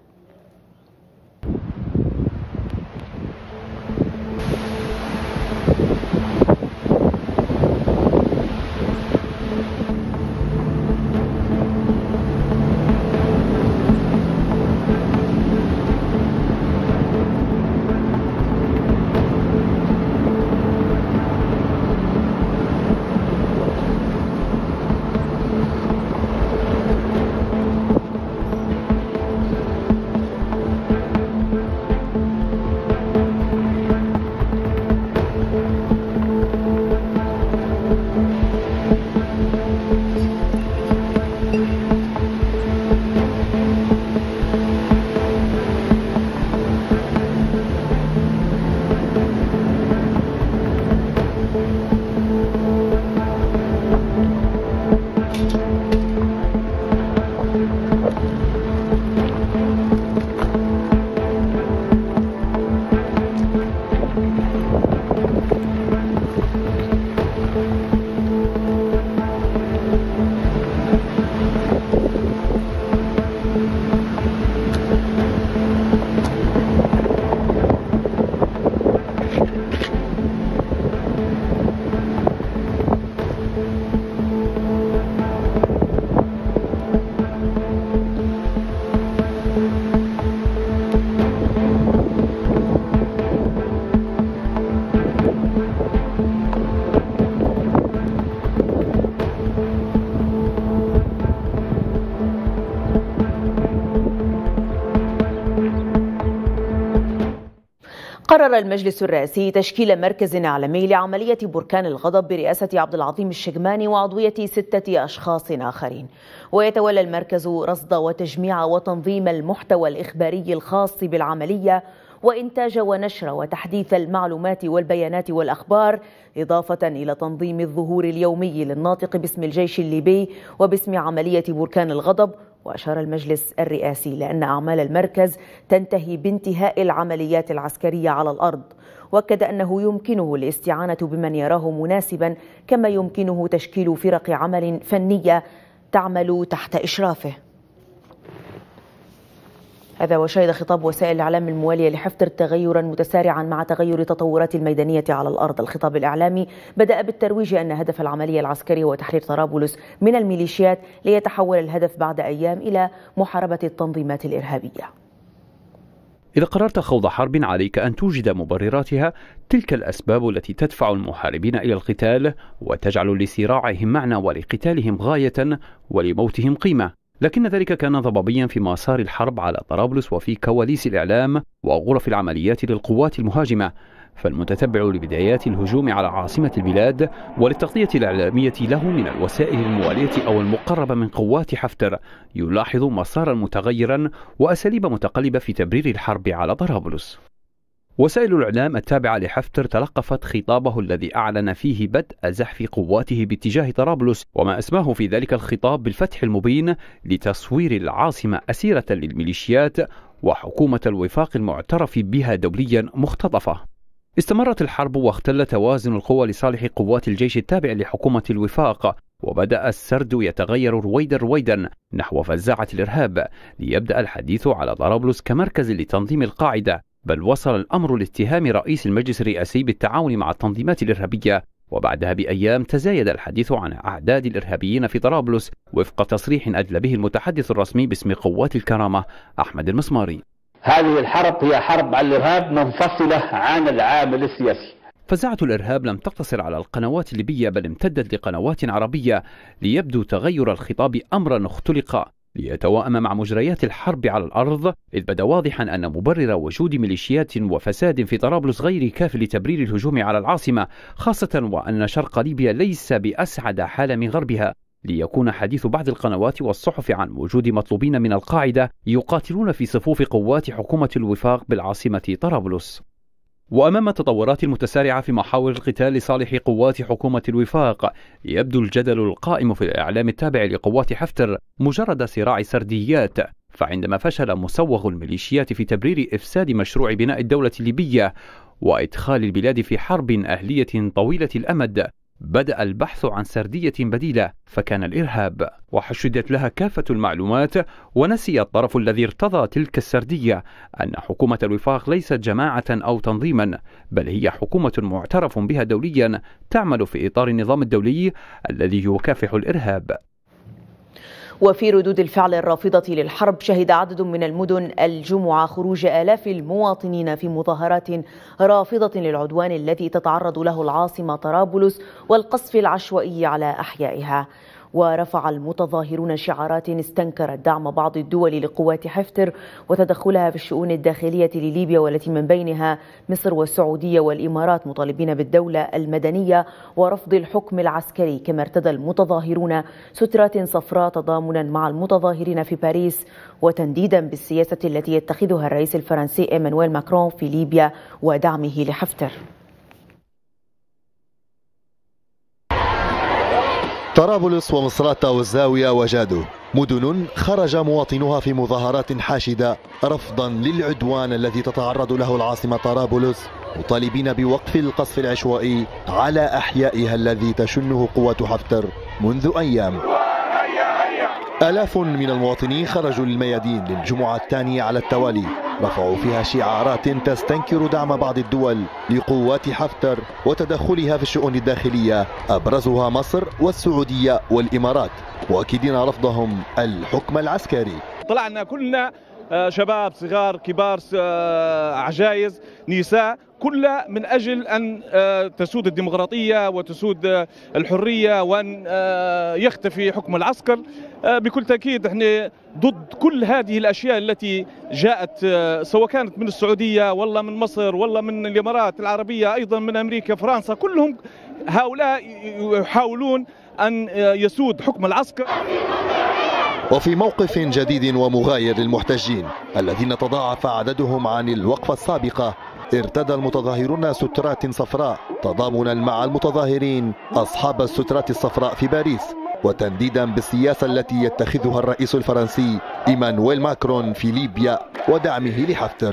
قرر المجلس الرئاسي تشكيل مركز عالمي لعملية بركان الغضب برئاسة عبد العظيم الشقماني وعضوية 6 أشخاص آخرين. ويتولى المركز رصد وتجميع وتنظيم المحتوى الإخباري الخاص بالعملية وإنتاج ونشر وتحديث المعلومات والبيانات والأخبار، إضافة إلى تنظيم الظهور اليومي للناطق باسم الجيش الليبي وباسم عملية بركان الغضب. وأشار المجلس الرئاسي لأن أعمال المركز تنتهي بانتهاء العمليات العسكرية على الأرض، وأكد أنه يمكنه الاستعانة بمن يراه مناسبا، كما يمكنه تشكيل فرق عمل فنية تعمل تحت إشرافه. هذا وشهد خطاب وسائل الإعلام الموالية لحفتر تغيرا متسارعا مع تغير التطورات الميدانية على الأرض. الخطاب الإعلامي بدأ بالترويج أن هدف العملية العسكرية هو تحرير طرابلس من الميليشيات، ليتحول الهدف بعد أيام إلى محاربة التنظيمات الإرهابية. إذا قررت خوض حرب عليك أن توجد مبرراتها، تلك الأسباب التي تدفع المحاربين إلى القتال وتجعل لصراعهم معنى ولقتالهم غاية ولموتهم قيمة. لكن ذلك كان ضبابيا في مسار الحرب على طرابلس وفي كواليس الإعلام وغرف العمليات للقوات المهاجمة. فالمتتبع لبدايات الهجوم على عاصمة البلاد وللتغطية الإعلامية له من الوسائل الموالية أو المقربة من قوات حفتر يلاحظ مسارا متغيرا وأساليب متقلبة في تبرير الحرب على طرابلس. وسائل الإعلام التابعة لحفتر تلقفت خطابه الذي أعلن فيه بدء زحف قواته باتجاه طرابلس، وما أسماه في ذلك الخطاب بالفتح المبين لتصوير العاصمة أسيرة للميليشيات وحكومة الوفاق المعترف بها دوليا مختطفة. استمرت الحرب واختل توازن القوى لصالح قوات الجيش التابع لحكومة الوفاق، وبدأ السرد يتغير رويدا نحو فزاعة الإرهاب، ليبدأ الحديث على طرابلس كمركز لتنظيم القاعدة، بل وصل الأمر لاتهام رئيس المجلس الرئاسي بالتعاون مع التنظيمات الإرهابية. وبعدها بأيام تزايد الحديث عن أعداد الإرهابيين في طرابلس وفق تصريح أدلى به المتحدث الرسمي باسم قوات الكرامة أحمد المسماري. هذه الحرب هي حرب على الإرهاب منفصلة عن العامل السياسي. فزاعة الإرهاب لم تقتصر على القنوات الليبية، بل امتدت لقنوات عربية، ليبدو تغير الخطاب أمرا اختلق ليتوائم مع مجريات الحرب على الأرض، إذ بدا واضحا أن مبرر وجود ميليشيات وفساد في طرابلس غير كاف لتبرير الهجوم على العاصمة، خاصة وأن شرق ليبيا ليس بأسعد حال من غربها. ليكون حديث بعض القنوات والصحف عن وجود مطلوبين من القاعدة يقاتلون في صفوف قوات حكومة الوفاق بالعاصمة طرابلس. وأمام التطورات المتسارعة في محاور القتال لصالح قوات حكومة الوفاق، يبدو الجدل القائم في الإعلام التابع لقوات حفتر مجرد صراع سرديات. فعندما فشل مسوغ الميليشيات في تبرير إفساد مشروع بناء الدولة الليبية وإدخال البلاد في حرب أهلية طويلة الأمد، بدأ البحث عن سردية بديلة، فكان الإرهاب، وحشدت لها كافة المعلومات. ونسي الطرف الذي ارتضى تلك السردية أن حكومة الوفاق ليست جماعة أو تنظيما، بل هي حكومة معترف بها دوليا تعمل في إطار النظام الدولي الذي يكافح الإرهاب. وفي ردود الفعل الرافضة للحرب، شهد عدد من المدن الجمعة خروج آلاف المواطنين في مظاهرات رافضة للعدوان الذي تتعرض له العاصمة طرابلس والقصف العشوائي على أحيائها. ورفع المتظاهرون شعارات استنكرت دعم بعض الدول لقوات حفتر وتدخلها في الشؤون الداخلية لليبيا، والتي من بينها مصر والسعودية والإمارات، مطالبين بالدولة المدنية ورفض الحكم العسكري. كما ارتدى المتظاهرون سترات صفراء تضامنا مع المتظاهرين في باريس وتنديدا بالسياسة التي يتخذها الرئيس الفرنسي إيمانويل ماكرون في ليبيا ودعمه لحفتر. طرابلس ومصراتة والزاوية وجادو مدن خرج مواطنوها في مظاهرات حاشدة رفضا للعدوان الذي تتعرض له العاصمة طرابلس، مطالبين بوقف القصف العشوائي على أحيائها الذي تشنه قوات حفتر منذ أيام. آلاف من المواطنين خرجوا للميادين للجمعة الثانية على التوالي، رفعوا فيها شعارات تستنكر دعم بعض الدول لقوات حفتر وتدخلها في الشؤون الداخلية، أبرزها مصر والسعودية والإمارات، مؤكدين رفضهم الحكم العسكري. طلعنا كلنا شباب صغار كبار عجايز نساء، كلها من أجل أن تسود الديمقراطية وتسود الحرية وأن يختفي حكم العسكر. بكل تأكيد احنا ضد كل هذه الأشياء التي جاءت، سواء كانت من السعودية والله من مصر والله من الإمارات العربية، أيضا من أمريكا فرنسا، كلهم هؤلاء يحاولون أن يسود حكم العسكر. وفي موقف جديد ومغاير للمحتجين الذين تضاعف عددهم عن الوقفة السابقة، ارتدى المتظاهرون سترات صفراء تضامنا مع المتظاهرين أصحاب السترات الصفراء في باريس، وتنديدا بالسياسة التي يتخذها الرئيس الفرنسي إيمانويل ماكرون في ليبيا ودعمه لحفتر.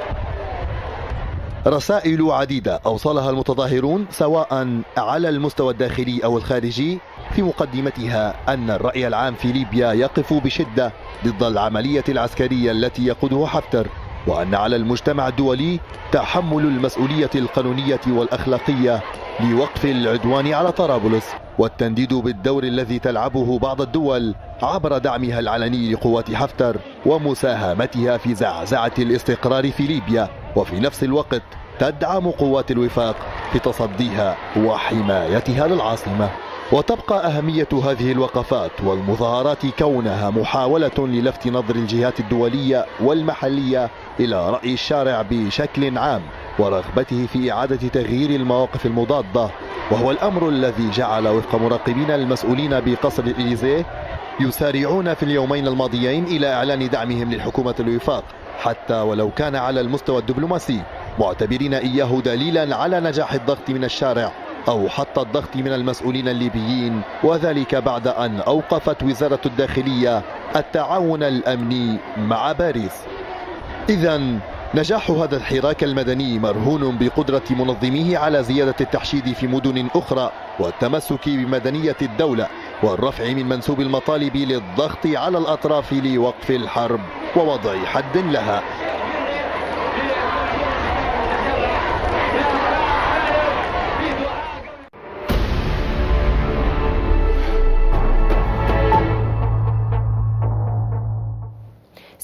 رسائل عديدة أوصلها المتظاهرون سواء على المستوى الداخلي أو الخارجي، في مقدمتها أن الرأي العام في ليبيا يقف بشدة ضد العملية العسكرية التي يقودها حفتر، وأن على المجتمع الدولي تحمل المسؤولية القانونية والأخلاقية لوقف العدوان على طرابلس، والتنديد بالدور الذي تلعبه بعض الدول عبر دعمها العلني لقوات حفتر ومساهمتها في زعزعة الاستقرار في ليبيا، وفي نفس الوقت تدعم قوات الوفاق في تصديها وحمايتها للعاصمة. وتبقى أهمية هذه الوقفات والمظاهرات كونها محاولة للفت نظر الجهات الدولية والمحلية إلى رأي الشارع بشكل عام ورغبته في إعادة تغيير المواقف المضادة، وهو الأمر الذي جعل وفق مراقبين المسؤولين بقصر الإليزيه يسارعون في اليومين الماضيين إلى إعلان دعمهم للحكومة الوفاق حتى ولو كان على المستوى الدبلوماسي، معتبرين إياه دليلا على نجاح الضغط من الشارع أو حتى الضغط من المسؤولين الليبيين، وذلك بعد أن أوقفت وزارة الداخلية التعاون الأمني مع باريس. إذن نجاح هذا الحراك المدني مرهون بقدرة منظميه على زيادة التحشيد في مدن أخرى والتمسك بمدنية الدولة والرفع من منسوب المطالب للضغط على الأطراف لوقف الحرب ووضع حد لها.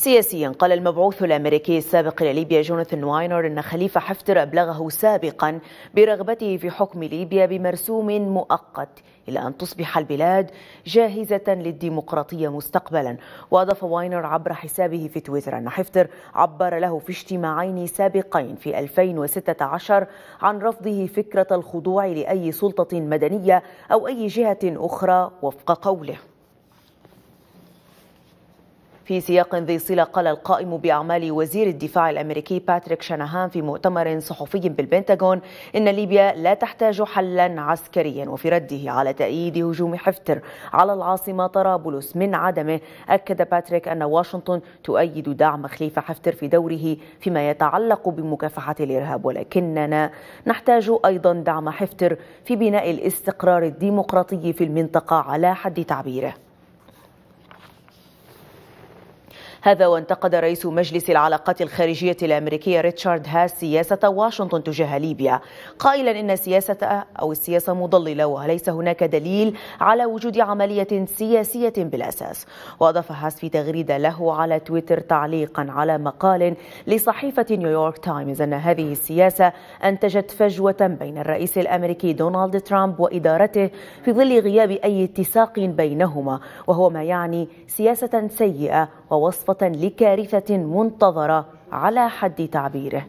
سياسيا، قال المبعوث الأمريكي السابق لليبيا جوناثان واينر أن خليفة حفتر أبلغه سابقا برغبته في حكم ليبيا بمرسوم مؤقت إلى أن تصبح البلاد جاهزة للديمقراطية مستقبلا. وأضاف واينر عبر حسابه في تويتر أن حفتر عبر له في اجتماعين سابقين في 2016 عن رفضه فكرة الخضوع لأي سلطة مدنية أو أي جهة أخرى وفق قوله. في سياق ذي صلة، قال القائم بأعمال وزير الدفاع الأمريكي باتريك شاناهان في مؤتمر صحفي بالبنتاغون إن ليبيا لا تحتاج حلا عسكريا. وفي رده على تأييد هجوم حفتر على العاصمة طرابلس من عدمه، أكد باتريك أن واشنطن تؤيد دعم خليفة حفتر في دوره فيما يتعلق بمكافحة الإرهاب، ولكننا نحتاج أيضا دعم حفتر في بناء الاستقرار الديمقراطي في المنطقة على حد تعبيره. هذا وانتقد رئيس مجلس العلاقات الخارجية الأمريكية ريتشارد هاس سياسة واشنطن تجاه ليبيا، قائلا إن السياسة مضللة وليس هناك دليل على وجود عملية سياسية بالأساس. وأضاف هاس في تغريدة له على تويتر تعليقا على مقال لصحيفة نيويورك تايمز أن هذه السياسة أنتجت فجوة بين الرئيس الأمريكي دونالد ترامب وإدارته في ظل غياب أي اتساق بينهما، وهو ما يعني سياسة سيئة ووصفة لكارثة منتظرة على حد تعبيره.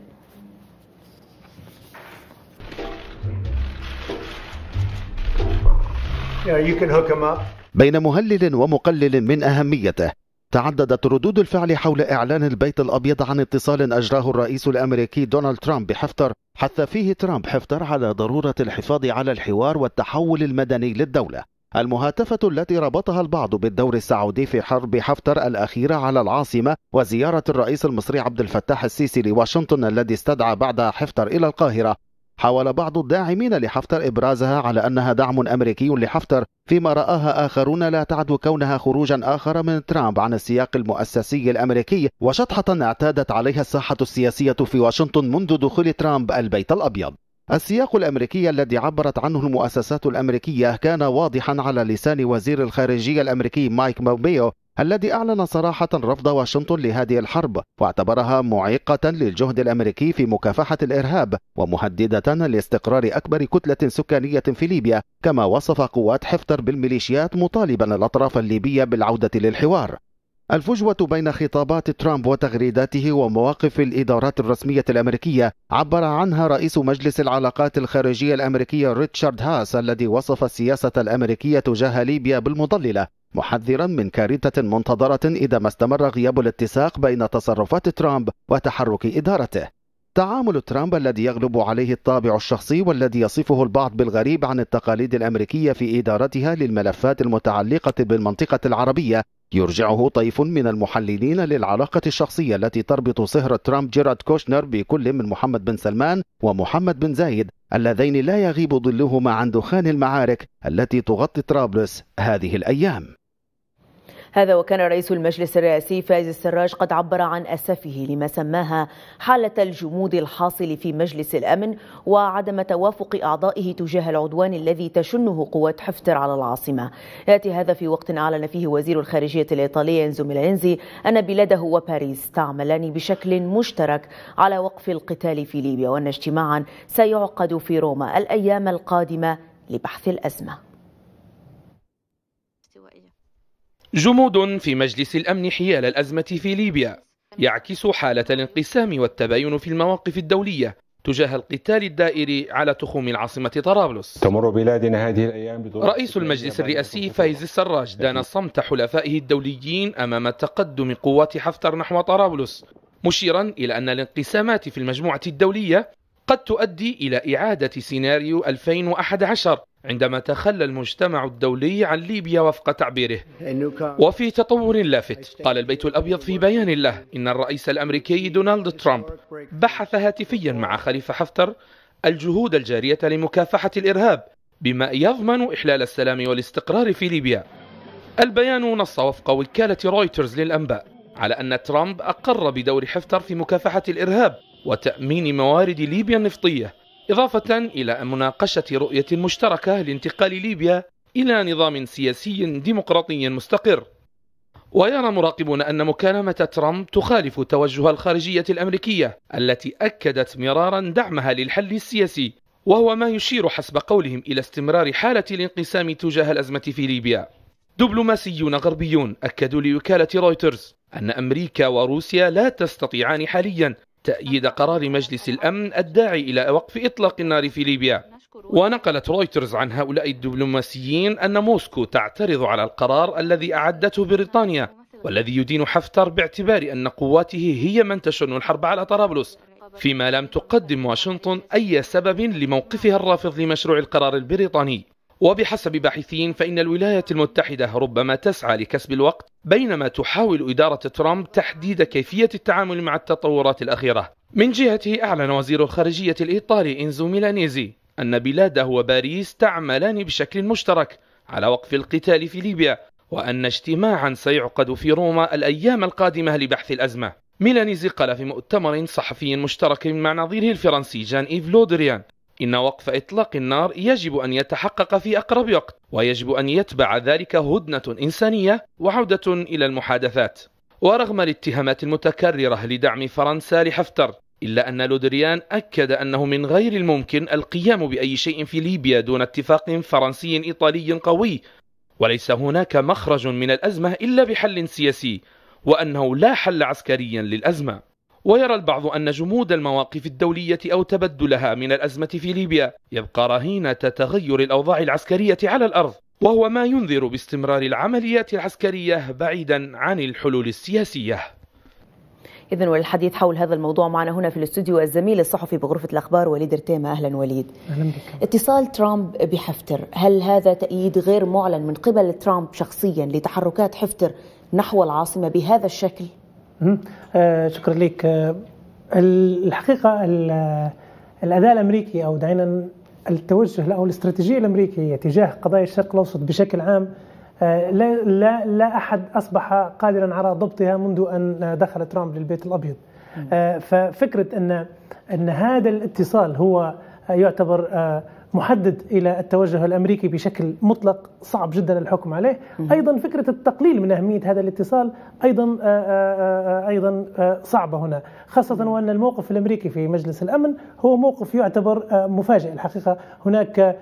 بين مهلل ومقلل من أهميته، تعددت ردود الفعل حول إعلان البيت الأبيض عن اتصال أجراه الرئيس الأمريكي دونالد ترامب بحفتر، حث فيه ترامب حفتر على ضرورة الحفاظ على الحوار والتحول المدني للدولة. المهاتفة التي ربطها البعض بالدور السعودي في حرب حفتر الأخيرة على العاصمة وزيارة الرئيس المصري عبد الفتاح السيسي لواشنطن الذي استدعى بعد حفتر إلى القاهرة، حاول بعض الداعمين لحفتر إبرازها على أنها دعم أمريكي لحفتر، فيما رآها آخرون لا تعد كونها خروجا آخر من ترامب عن السياق المؤسسي الأمريكي وشطحة اعتادت عليها الساحة السياسية في واشنطن منذ دخول ترامب البيت الأبيض. السياق الأمريكي الذي عبرت عنه المؤسسات الأمريكية كان واضحا على لسان وزير الخارجية الأمريكي مايك بومبيو، الذي أعلن صراحة رفض واشنطن لهذه الحرب واعتبرها معيقة للجهد الأمريكي في مكافحة الإرهاب ومهددة لاستقرار أكبر كتلة سكانية في ليبيا، كما وصف قوات حفتر بالميليشيات مطالبا الأطراف الليبية بالعودة للحوار. الفجوة بين خطابات ترامب وتغريداته ومواقف الإدارات الرسمية الأمريكية عبر عنها رئيس مجلس العلاقات الخارجية الأمريكية ريتشارد هاس، الذي وصف السياسة الأمريكية تجاه ليبيا بالمضللة، محذرا من كارثة منتظرة إذا ما استمر غياب الاتساق بين تصرفات ترامب وتحرك إدارته. تعامل ترامب الذي يغلب عليه الطابع الشخصي والذي يصفه البعض بالغريب عن التقاليد الأمريكية في إدارتها للملفات المتعلقة بالمنطقة العربية يرجعه طيف من المحللين للعلاقة الشخصية التي تربط صهر ترامب جيرارد كوشنر بكل من محمد بن سلمان ومحمد بن زايد، اللذين لا يغيب ظلهما عن دخان المعارك التي تغطي طرابلس هذه الأيام. هذا وكان رئيس المجلس الرئاسي فايز السراج قد عبر عن أسفه لما سماها حالة الجمود الحاصل في مجلس الأمن وعدم توافق أعضائه تجاه العدوان الذي تشنه قوات حفتر على العاصمة. يأتي هذا في وقت أعلن فيه وزير الخارجية الإيطالي إنزو ميلانيزي أن بلاده وباريس تعملان بشكل مشترك على وقف القتال في ليبيا، وأن اجتماعا سيعقد في روما الأيام القادمة لبحث الأزمة. جمود في مجلس الأمن حيال الأزمة في ليبيا يعكس حالة الانقسام والتباين في المواقف الدولية تجاه القتال الدائري على تخوم العاصمة طرابلس. تمر بلادنا هذه الأيام رئيس المجلس الرئاسي فايز السراج دان صمت حلفائه الدوليين أمام تقدم قوات حفتر نحو طرابلس، مشيرا إلى أن الانقسامات في المجموعة الدولية قد تؤدي إلى إعادة سيناريو 2011 عندما تخلى المجتمع الدولي عن ليبيا وفق تعبيره. وفي تطور لافت، قال البيت الأبيض في بيان له إن الرئيس الأمريكي دونالد ترامب بحث هاتفيا مع خليفة حفتر الجهود الجارية لمكافحة الإرهاب بما يضمن إحلال السلام والاستقرار في ليبيا. البيان نص وفق وكالة رويترز للأنباء على أن ترامب أقر بدور حفتر في مكافحة الإرهاب وتأمين موارد ليبيا النفطية، إضافة إلى مناقشة رؤية مشتركة لانتقال ليبيا إلى نظام سياسي ديمقراطي مستقر. ويرى مراقبون أن مكالمة ترامب تخالف توجه الخارجية الأمريكية التي أكدت مرارا دعمها للحل السياسي، وهو ما يشير حسب قولهم إلى استمرار حالة الانقسام تجاه الأزمة في ليبيا. دبلوماسيون غربيون أكدوا لوكالة رويترز أن أمريكا وروسيا لا تستطيعان حاليا تأييد قرار مجلس الأمن الداعي إلى وقف إطلاق النار في ليبيا. ونقلت رويترز عن هؤلاء الدبلوماسيين أن موسكو تعترض على القرار الذي أعدته بريطانيا والذي يدين حفتر باعتبار أن قواته هي من تشن الحرب على طرابلس، فيما لم تقدم واشنطن أي سبب لموقفها الرافض لمشروع القرار البريطاني. وبحسب باحثين فإن الولايات المتحدة ربما تسعى لكسب الوقت بينما تحاول إدارة ترامب تحديد كيفية التعامل مع التطورات الأخيرة. من جهته أعلن وزير الخارجية الإيطالي إنزو ميلانيزي أن بلاده وباريس تعملان بشكل مشترك على وقف القتال في ليبيا، وأن اجتماعا سيعقد في روما الأيام القادمة لبحث الأزمة. ميلانيزي قال في مؤتمر صحفي مشترك مع نظيره الفرنسي جان إيف لودريان إن وقف إطلاق النار يجب أن يتحقق في أقرب وقت، ويجب أن يتبع ذلك هدنة إنسانية وعودة إلى المحادثات. ورغم الاتهامات المتكررة لدعم فرنسا لحفتر، إلا أن لودريان أكد أنه من غير الممكن القيام بأي شيء في ليبيا دون اتفاق فرنسي إيطالي قوي، وليس هناك مخرج من الأزمة إلا بحل سياسي، وأنه لا حل عسكريا للأزمة. ويرى البعض أن جمود المواقف الدولية أو تبدلها من الأزمة في ليبيا يبقى رهينة تغير الأوضاع العسكرية على الأرض، وهو ما ينذر باستمرار العمليات العسكرية بعيدا عن الحلول السياسية. إذن وللحديث حول هذا الموضوع معنا هنا في الاستوديو الزميل الصحفي بغرفة الأخبار وليد رتيمة. أهلا وليد. أهلا بك. اتصال ترامب بحفتر، هل هذا تأييد غير معلن من قبل ترامب شخصيا لتحركات حفتر نحو العاصمة بهذا الشكل؟ شكرا لك. الحقيقة الأداء الأمريكي أو دعينا التوجه أو الاستراتيجية الأمريكية تجاه قضايا الشرق الأوسط بشكل عام لا أحد أصبح قادرا على ضبطها منذ أن دخل ترامب للبيت الأبيض. ففكرة أن هذا الاتصال هو يعتبر محدد إلى التوجه الأمريكي بشكل مطلق صعب جدا الحكم عليه. أيضا فكرة التقليل من أهمية هذا الاتصال أيضا صعبة هنا، خاصة وأن الموقف الأمريكي في مجلس الأمن هو موقف يعتبر مفاجئ الحقيقة. هناك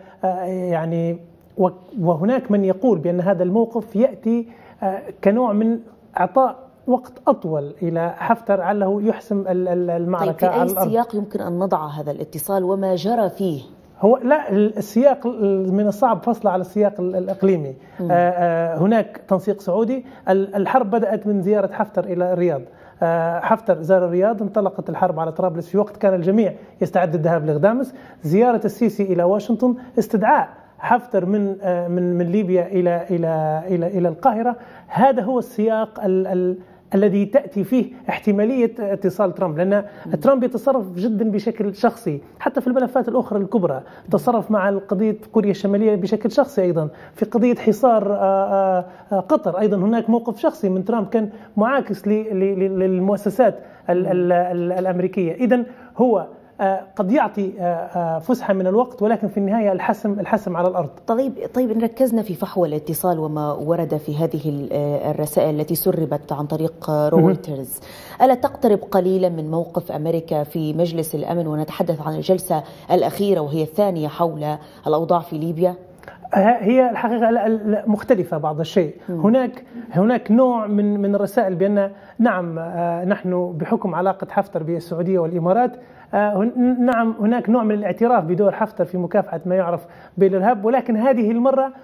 وهناك من يقول بأن هذا الموقف يأتي كنوع من إعطاء وقت أطول إلى حفتر علّه يحسم المعركة على الأرض. في أي سياق يمكن أن نضع هذا الاتصال وما جرى فيه؟ هو لا، السياق من الصعب فصله على السياق الإقليمي. هناك تنسيق سعودي. الحرب بدأت من زيارة حفتر إلى الرياض. حفتر زار الرياض، انطلقت الحرب على طرابلس في وقت كان الجميع يستعد للذهاب لغدامس. زيارة السيسي إلى واشنطن، استدعاء حفتر من ليبيا إلى القاهرة. هذا هو السياق الذي تأتي فيه احتمالية اتصال ترامب، لأن ترامب يتصرف جدا بشكل شخصي حتى في الملفات الأخرى الكبرى. تصرف مع قضية كوريا الشمالية بشكل شخصي، أيضا في قضية حصار قطر أيضا هناك موقف شخصي من ترامب كان معاكس للمؤسسات الأمريكية. إذن هو قد يعطي فسحة من الوقت، ولكن في النهاية الحسم على الأرض. طيب إن ركزنا في فحوى الاتصال وما ورد في هذه الرسائل التي سربت عن طريق رويترز، ألا تقترب قليلا من موقف أمريكا في مجلس الأمن ونتحدث عن الجلسة الأخيرة وهي الثانية حول الأوضاع في ليبيا؟ هي الحقيقة مختلفة بعض الشيء. هناك نوع من الرسائل بأن نعم نحن بحكم علاقة حفتر بالسعودية والإمارات، نعم هناك نوع من الاعتراف بدور حفتر في مكافحة ما يعرف بالإرهاب، ولكن هذه المرة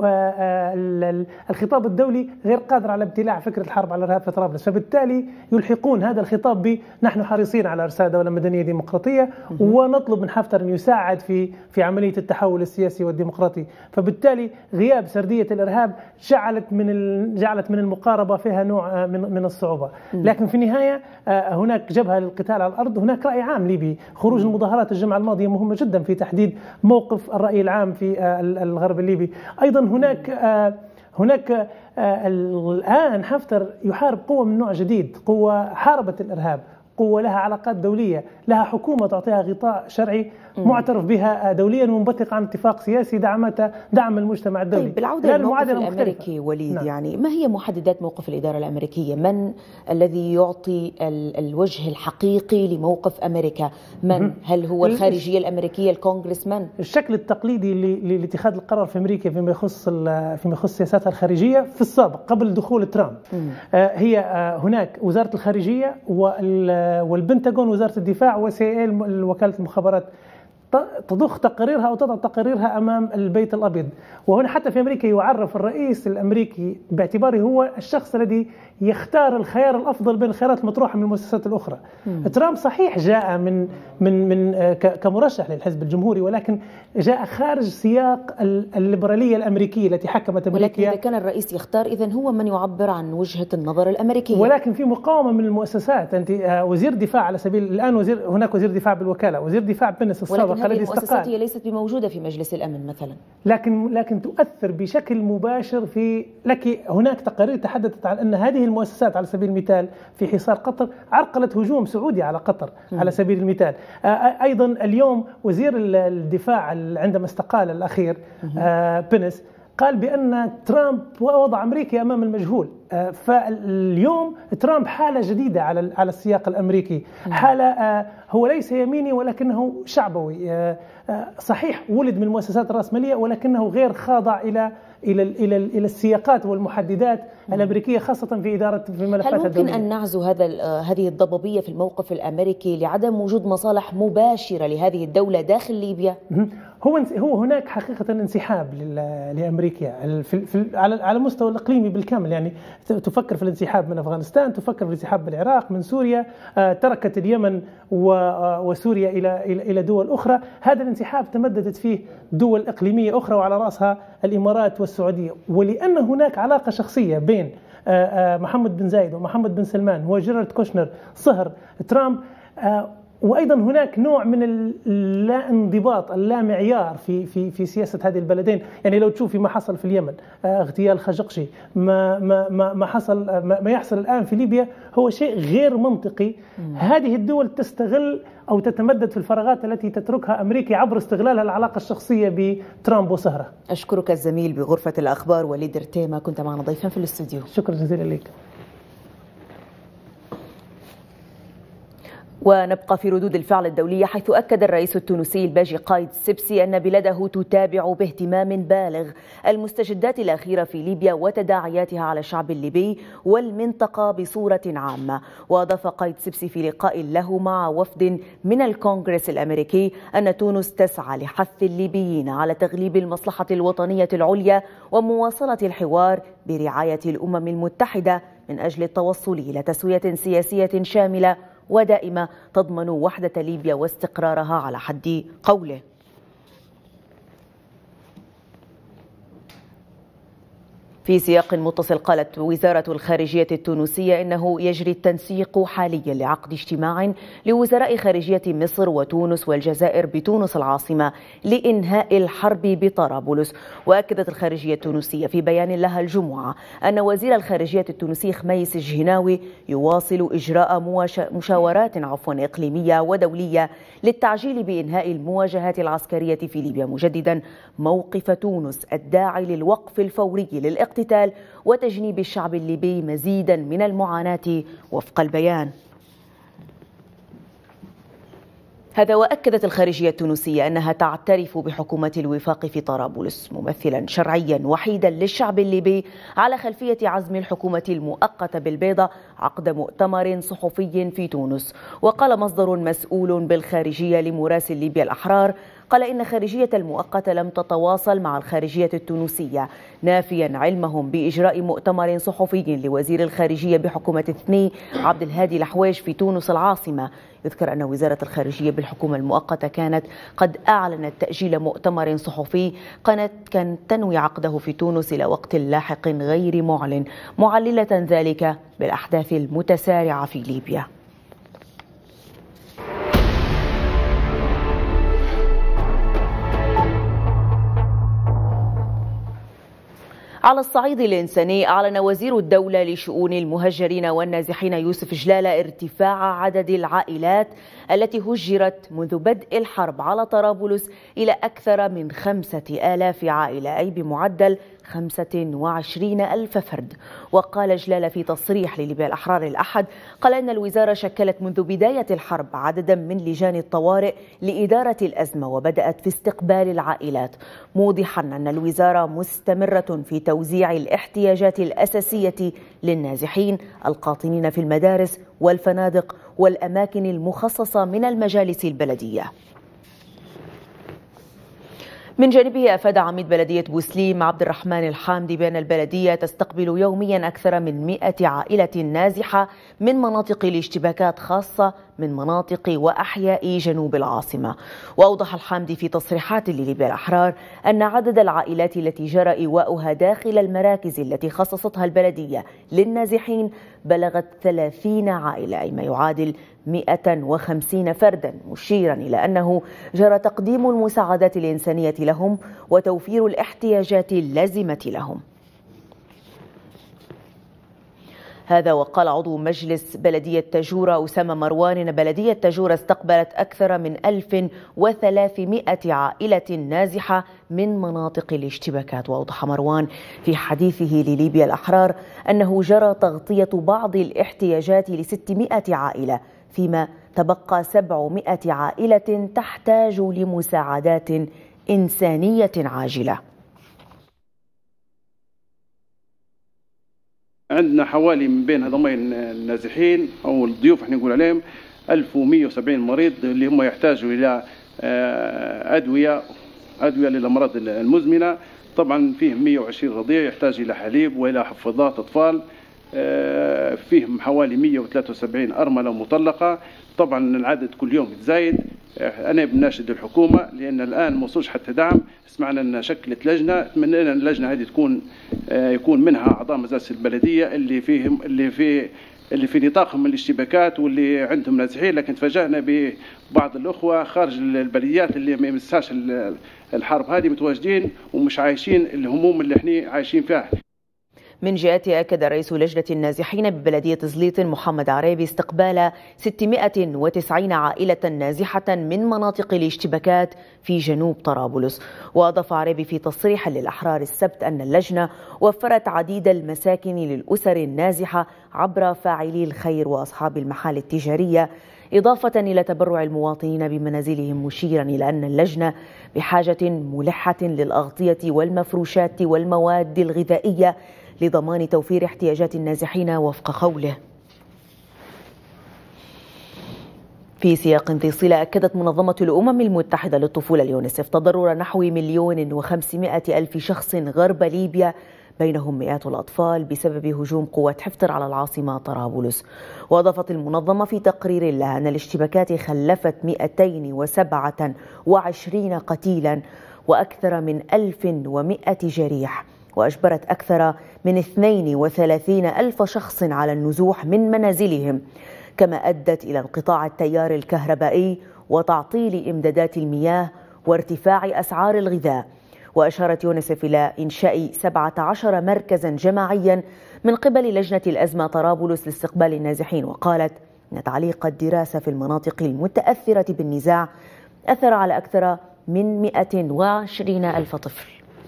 الخطاب الدولي غير قادر على ابتلاع فكرة الحرب على الإرهاب في طرابلس، فبالتالي يلحقون هذا الخطاب نحن حريصين على إرساء دولة مدنية ديمقراطية ونطلب من حفتر أن يساعد في عملية التحول السياسي والديمقراطي. فبالتالي غياب سردية الإرهاب جعلت من المقاربة فيها نوع من الصعوبة. لكن في النهاية هناك جبهة للقتال على الأرض، هناك رأي عام ليبي. خروج المظاهرات الجمعة الماضية مهمة جدا في تحديد موقف الرأي العام في الغرب الليبي. أيضا هناك الآن حفتر يحارب قوة من نوع جديد، قوة حاربت الإرهاب، قوة لها علاقات دولية، لها حكومة تعطيها غطاء شرعي معترف بها دوليا ومنبثق عن اتفاق سياسي دعم المجتمع الدولي. طيب بالعودة للموقف الأمريكي وليد، نعم. يعني ما هي محددات موقف الإدارة الأمريكية؟ من الذي يعطي الوجه الحقيقي لموقف أمريكا؟ من؟ هل هو الخارجية الأمريكية، الكونغرس؟ من؟ الشكل التقليدي لاتخاذ القرار في أمريكا فيما يخص سياساتها الخارجية في السابق قبل دخول ترامب هي هناك وزارة الخارجية والبنتاغون وزارة الدفاع وسي وكالة المخابرات تضخ تقاريرها أو تضع تقاريرها أمام البيت الأبيض. وهنا حتى في أمريكا يعرف الرئيس الأمريكي باعتباره هو الشخص الذي يختار الخيار الأفضل بين الخيارات المطروحة من المؤسسات الأخرى. ترامب صحيح جاء من كمرشح للحزب الجمهوري، ولكن جاء خارج سياق الليبرالية الأمريكية التي حكمت أمريكا. ولكن إذا كان الرئيس يختار إذن هو من يعبر عن وجهة النظر الأمريكية. ولكن في مقاومة من المؤسسات. أنت وزير دفاع على سبيل الآن هناك وزير دفاع بالوكالة، وزير دفاع بنس السابق الذي استقال. المؤسسات هي ليست بموجودة في مجلس الأمن مثلا، لكن تؤثر بشكل مباشر في هناك تقارير تحدثت عن أن هذه المؤسسات على سبيل المثال في حصار قطر عرقلت هجوم سعودي على قطر على سبيل المثال. أيضا اليوم وزير الدفاع عندما استقال الأخير بنس قال بأن ترامب وضع أمريكا أمام المجهول. فاليوم ترامب حالة جديدة على السياق الأمريكي، حالة هو ليس يميني ولكنه شعبوي. صحيح ولد من مؤسسات الرأسمالية ولكنه غير خاضع إلى السياقات والمحددات الأمريكية خاصة في إدارة في الملفات الدولية. هل ممكن أن نعزو هذه الضبابية في الموقف الأمريكي لعدم وجود مصالح مباشرة لهذه الدولة داخل ليبيا؟ هو هناك حقيقة انسحاب لأمريكا على المستوى الإقليمي بالكامل. يعني تفكر في الانسحاب من أفغانستان، تفكر في الانسحاب بالعراق، من سوريا، تركت اليمن وسوريا إلى دول أخرى. هذا الانسحاب تمددت فيه دول إقليمية أخرى وعلى رأسها الإمارات والسعودية. ولأن هناك علاقة شخصية بين محمد بن زايد ومحمد بن سلمان وجيرارد كوشنر صهر ترامب، وأيضا هناك نوع من اللا انضباط اللامعيار في سياسة هذه البلدين. يعني لو تشوفي ما حصل في اليمن، اغتيال خاشقجي، ما يحصل الآن في ليبيا هو شيء غير منطقي. هذه الدول تستغل أو تتمدد في الفراغات التي تتركها أمريكا عبر استغلالها العلاقة الشخصية بترامب وسهرة. أشكرك الزميل بغرفة الأخبار وليد رتيمة، كنت معنا ضيفا في الاستوديو. شكرا جزيلا لك. ونبقى في ردود الفعل الدولية، حيث أكد الرئيس التونسي الباجي قايد سبسي أن بلاده تتابع باهتمام بالغ المستجدات الأخيرة في ليبيا وتداعياتها على الشعب الليبي والمنطقة بصورة عامة. وأضاف قايد سبسي في لقاء له مع وفد من الكونغرس الأمريكي أن تونس تسعى لحث الليبيين على تغليب المصلحة الوطنية العليا ومواصلة الحوار برعاية الأمم المتحدة من أجل التوصل إلى تسوية سياسية شاملة ودائمة تضمن وحدة ليبيا واستقرارها على حد قوله. في سياق متصل، قالت وزارة الخارجية التونسية إنه يجري التنسيق حاليا لعقد اجتماع لوزراء خارجية مصر وتونس والجزائر بتونس العاصمة لإنهاء الحرب بطرابلس. وأكدت الخارجية التونسية في بيان لها الجمعة أن وزير الخارجية التونسي خميس الجهناوي يواصل إجراء مشاورات إقليمية ودولية للتعجيل بإنهاء المواجهات العسكرية في ليبيا، مجددا موقف تونس الداعي للوقف الفوري للاقتتال وتجنيب الشعب الليبي مزيدا من المعاناة وفق البيان. هذا وأكدت الخارجية التونسية أنها تعترف بحكومة الوفاق في طرابلس ممثلا شرعيا وحيدا للشعب الليبي على خلفية عزم الحكومة المؤقتة بالبيضة عقد مؤتمر صحفي في تونس. وقال مصدر مسؤول بالخارجية لمراسل ليبيا الأحرار قال إن خارجية المؤقتة لم تتواصل مع الخارجية التونسية، نافيا علمهم بإجراء مؤتمر صحفي لوزير الخارجية بحكومة الثني عبد الهادي الحواج في تونس العاصمة. يذكر أن وزارة الخارجية بالحكومة المؤقتة كانت قد أعلنت تأجيل مؤتمر صحفي كانت تنوي عقده في تونس إلى وقت لاحق غير معلن، معللة ذلك بالأحداث المتسارعة في ليبيا. على الصعيد الإنساني، أعلن وزير الدولة لشؤون المهجرين والنازحين يوسف جلالة ارتفاع عدد العائلات التي هجرت منذ بدء الحرب على طرابلس إلى أكثر من 5000 عائلة، أي بمعدل 25,000 فرد. وقال جلالة في تصريح لليبيا الأحرار الأحد، قال إن الوزارة شكلت منذ بداية الحرب عددا من لجان الطوارئ لإدارة الأزمة وبدأت في استقبال العائلات، موضحا أن الوزارة مستمرة في توزيع الاحتياجات الأساسية للنازحين القاطنين في المدارس والفنادق والأماكن المخصصة من المجالس البلدية. من جانبه أفاد عميد بلدية بوسليم عبد الرحمن الحامدي بأن البلدية تستقبل يوميا أكثر من 100 عائلة نازحة من مناطق الاشتباكات، خاصة من مناطق وأحياء جنوب العاصمة. وأوضح الحامدي في تصريحات لليبيا الأحرار أن عدد العائلات التي جرى إيواؤها داخل المراكز التي خصصتها البلدية للنازحين بلغت 30 عائلة، أي ما يعادل 150 فردا، مشيرا إلى أنه جرى تقديم المساعدات الإنسانية لهم وتوفير الاحتياجات اللازمة لهم. هذا وقال عضو مجلس بلدية تاجورة أسامة مروان إن بلدية تاجورة استقبلت أكثر من 1300 عائلة نازحة من مناطق الاشتباكات. وأوضح مروان في حديثه لليبيا الأحرار أنه جرى تغطية بعض الاحتياجات ل600 عائلة، فيما تبقى 700 عائلة تحتاج لمساعدات إنسانية عاجلة. عندنا حوالي من بين هذومين النازحين أو الضيوف احنا نقول عليهم 1170 مريض اللي هم يحتاجوا إلى أدوية للأمراض المزمنة. طبعا فيهم 120 رضيع يحتاج إلى حليب وإلى حفاضات أطفال، فيهم حوالي 173 أرملة مطلقة. طبعا العدد كل يوم يتزايد. أنا بناشد الحكومة لأن الآن ما وصلش حتى دعم. سمعنا أن شكلت لجنة، أتمنى أن اللجنة هذه يكون منها أعضاء مجلس البلدية اللي في نطاقهم من الاشتباكات واللي عندهم نازحين، لكن تفاجأنا ببعض الأخوة خارج البلديات اللي ما يمساش الحرب هذه متواجدين ومش عايشين الهموم اللي احنا عايشين فيها. من جهته أكد رئيس لجنة النازحين ببلدية زليط محمد عريبي استقبال 690 عائلة نازحة من مناطق الاشتباكات في جنوب طرابلس. وأضاف عريبي في تصريح للأحرار السبت أن اللجنة وفرت عديد المساكن للأسر النازحة عبر فاعلي الخير وأصحاب المحال التجارية، إضافة إلى تبرع المواطنين بمنازلهم، مشيرا إلى أن اللجنة بحاجة ملحة للأغطية والمفروشات والمواد الغذائية لضمان توفير احتياجات النازحين وفق قوله. في سياق ذي صلة، أكدت منظمة الأمم المتحدة للطفولة اليونسف تضرر نحو 1,500,000 شخص غرب ليبيا، بينهم مئات الأطفال، بسبب هجوم قوات حفتر على العاصمة طرابلس. وأضافت المنظمة في تقرير لها أن الاشتباكات خلفت 227 قتيلا وأكثر من 1100 جريح، وأجبرت أكثر من 32,000 شخص على النزوح من منازلهم، كما أدت إلى انقطاع التيار الكهربائي وتعطيل إمدادات المياه وارتفاع أسعار الغذاء. وأشارت يونسف إلى إنشاء 17 مركزا جماعيا من قبل لجنة الأزمة طرابلس لاستقبال النازحين، وقالت أن تعليق الدراسة في المناطق المتأثرة بالنزاع أثر على أكثر من 120,000 طفل.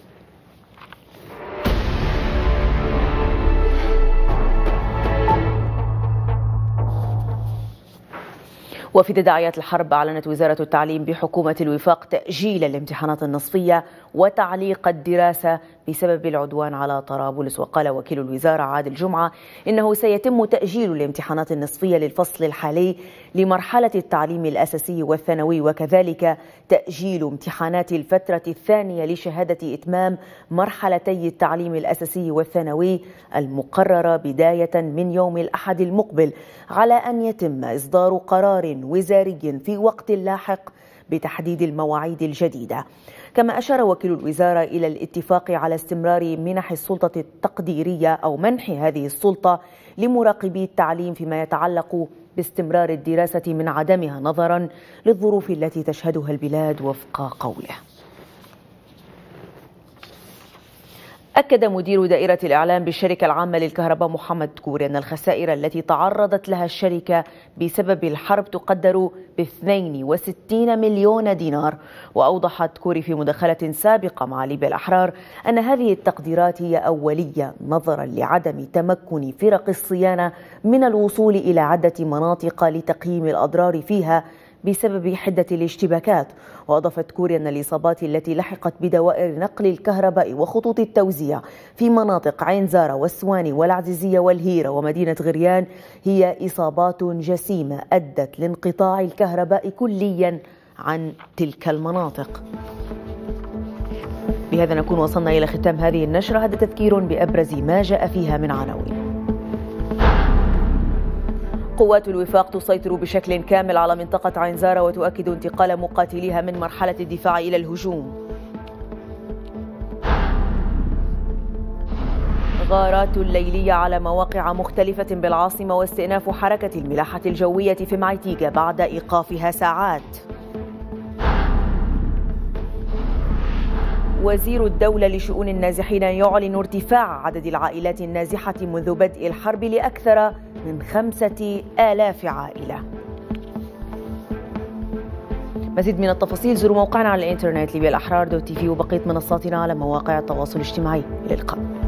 وفي تداعيات الحرب، أعلنت وزارة التعليم بحكومة الوفاق تأجيل الامتحانات النصفية وتعليق الدراسة بسبب العدوان على طرابلس. وقال وكيل الوزارة عادل جمعة إنه سيتم تأجيل الامتحانات النصفية للفصل الحالي لمرحلة التعليم الأساسي والثانوي، وكذلك تأجيل امتحانات الفترة الثانية لشهادة إتمام مرحلتي التعليم الأساسي والثانوي المقررة بداية من يوم الأحد المقبل، على أن يتم إصدار قرار وزاري في وقت لاحق بتحديد المواعيد الجديدة. كما أشار وكيل الوزارة إلى الاتفاق على استمرار منح السلطة التقديرية أو منح هذه السلطة لمراقبي التعليم فيما يتعلق باستمرار الدراسة من عدمها، نظرا للظروف التي تشهدها البلاد وفق قوله. أكد مدير دائرة الإعلام بالشركة العامة للكهرباء محمد كوري أن الخسائر التي تعرضت لها الشركة بسبب الحرب تقدر ب 62 مليون دينار. وأوضحت كوري في مداخلة سابقة مع ليبيا الأحرار أن هذه التقديرات هي أولية نظرا لعدم تمكن فرق الصيانة من الوصول إلى عدة مناطق لتقييم الأضرار فيها بسبب حدة الاشتباكات. وأضافت كوري أن الإصابات التي لحقت بدوائر نقل الكهرباء وخطوط التوزيع في مناطق عين زارة والسواني والعزيزية والهيرة ومدينة غريان هي إصابات جسيمة أدت لانقطاع الكهرباء كليا عن تلك المناطق. بهذا نكون وصلنا إلى ختام هذه النشرة. هذا تذكير بأبرز ما جاء فيها من عناوين. قوات الوفاق تسيطر بشكل كامل على منطقة عين زارة وتؤكد انتقال مقاتليها من مرحلة الدفاع إلى الهجوم. غارات ليلية على مواقع مختلفة بالعاصمة واستئناف حركة الملاحة الجوية في معيتيقة بعد إيقافها ساعات. وزير الدولة لشؤون النازحين يعلن ارتفاع عدد العائلات النازحة منذ بدء الحرب لأكثر من 5000 عائلة. مزيد من التفاصيل زوروا موقعنا على الإنترنت ليبيا الأحرار.tv وبقية منصاتنا على مواقع التواصل الاجتماعي. إلى اللقاء.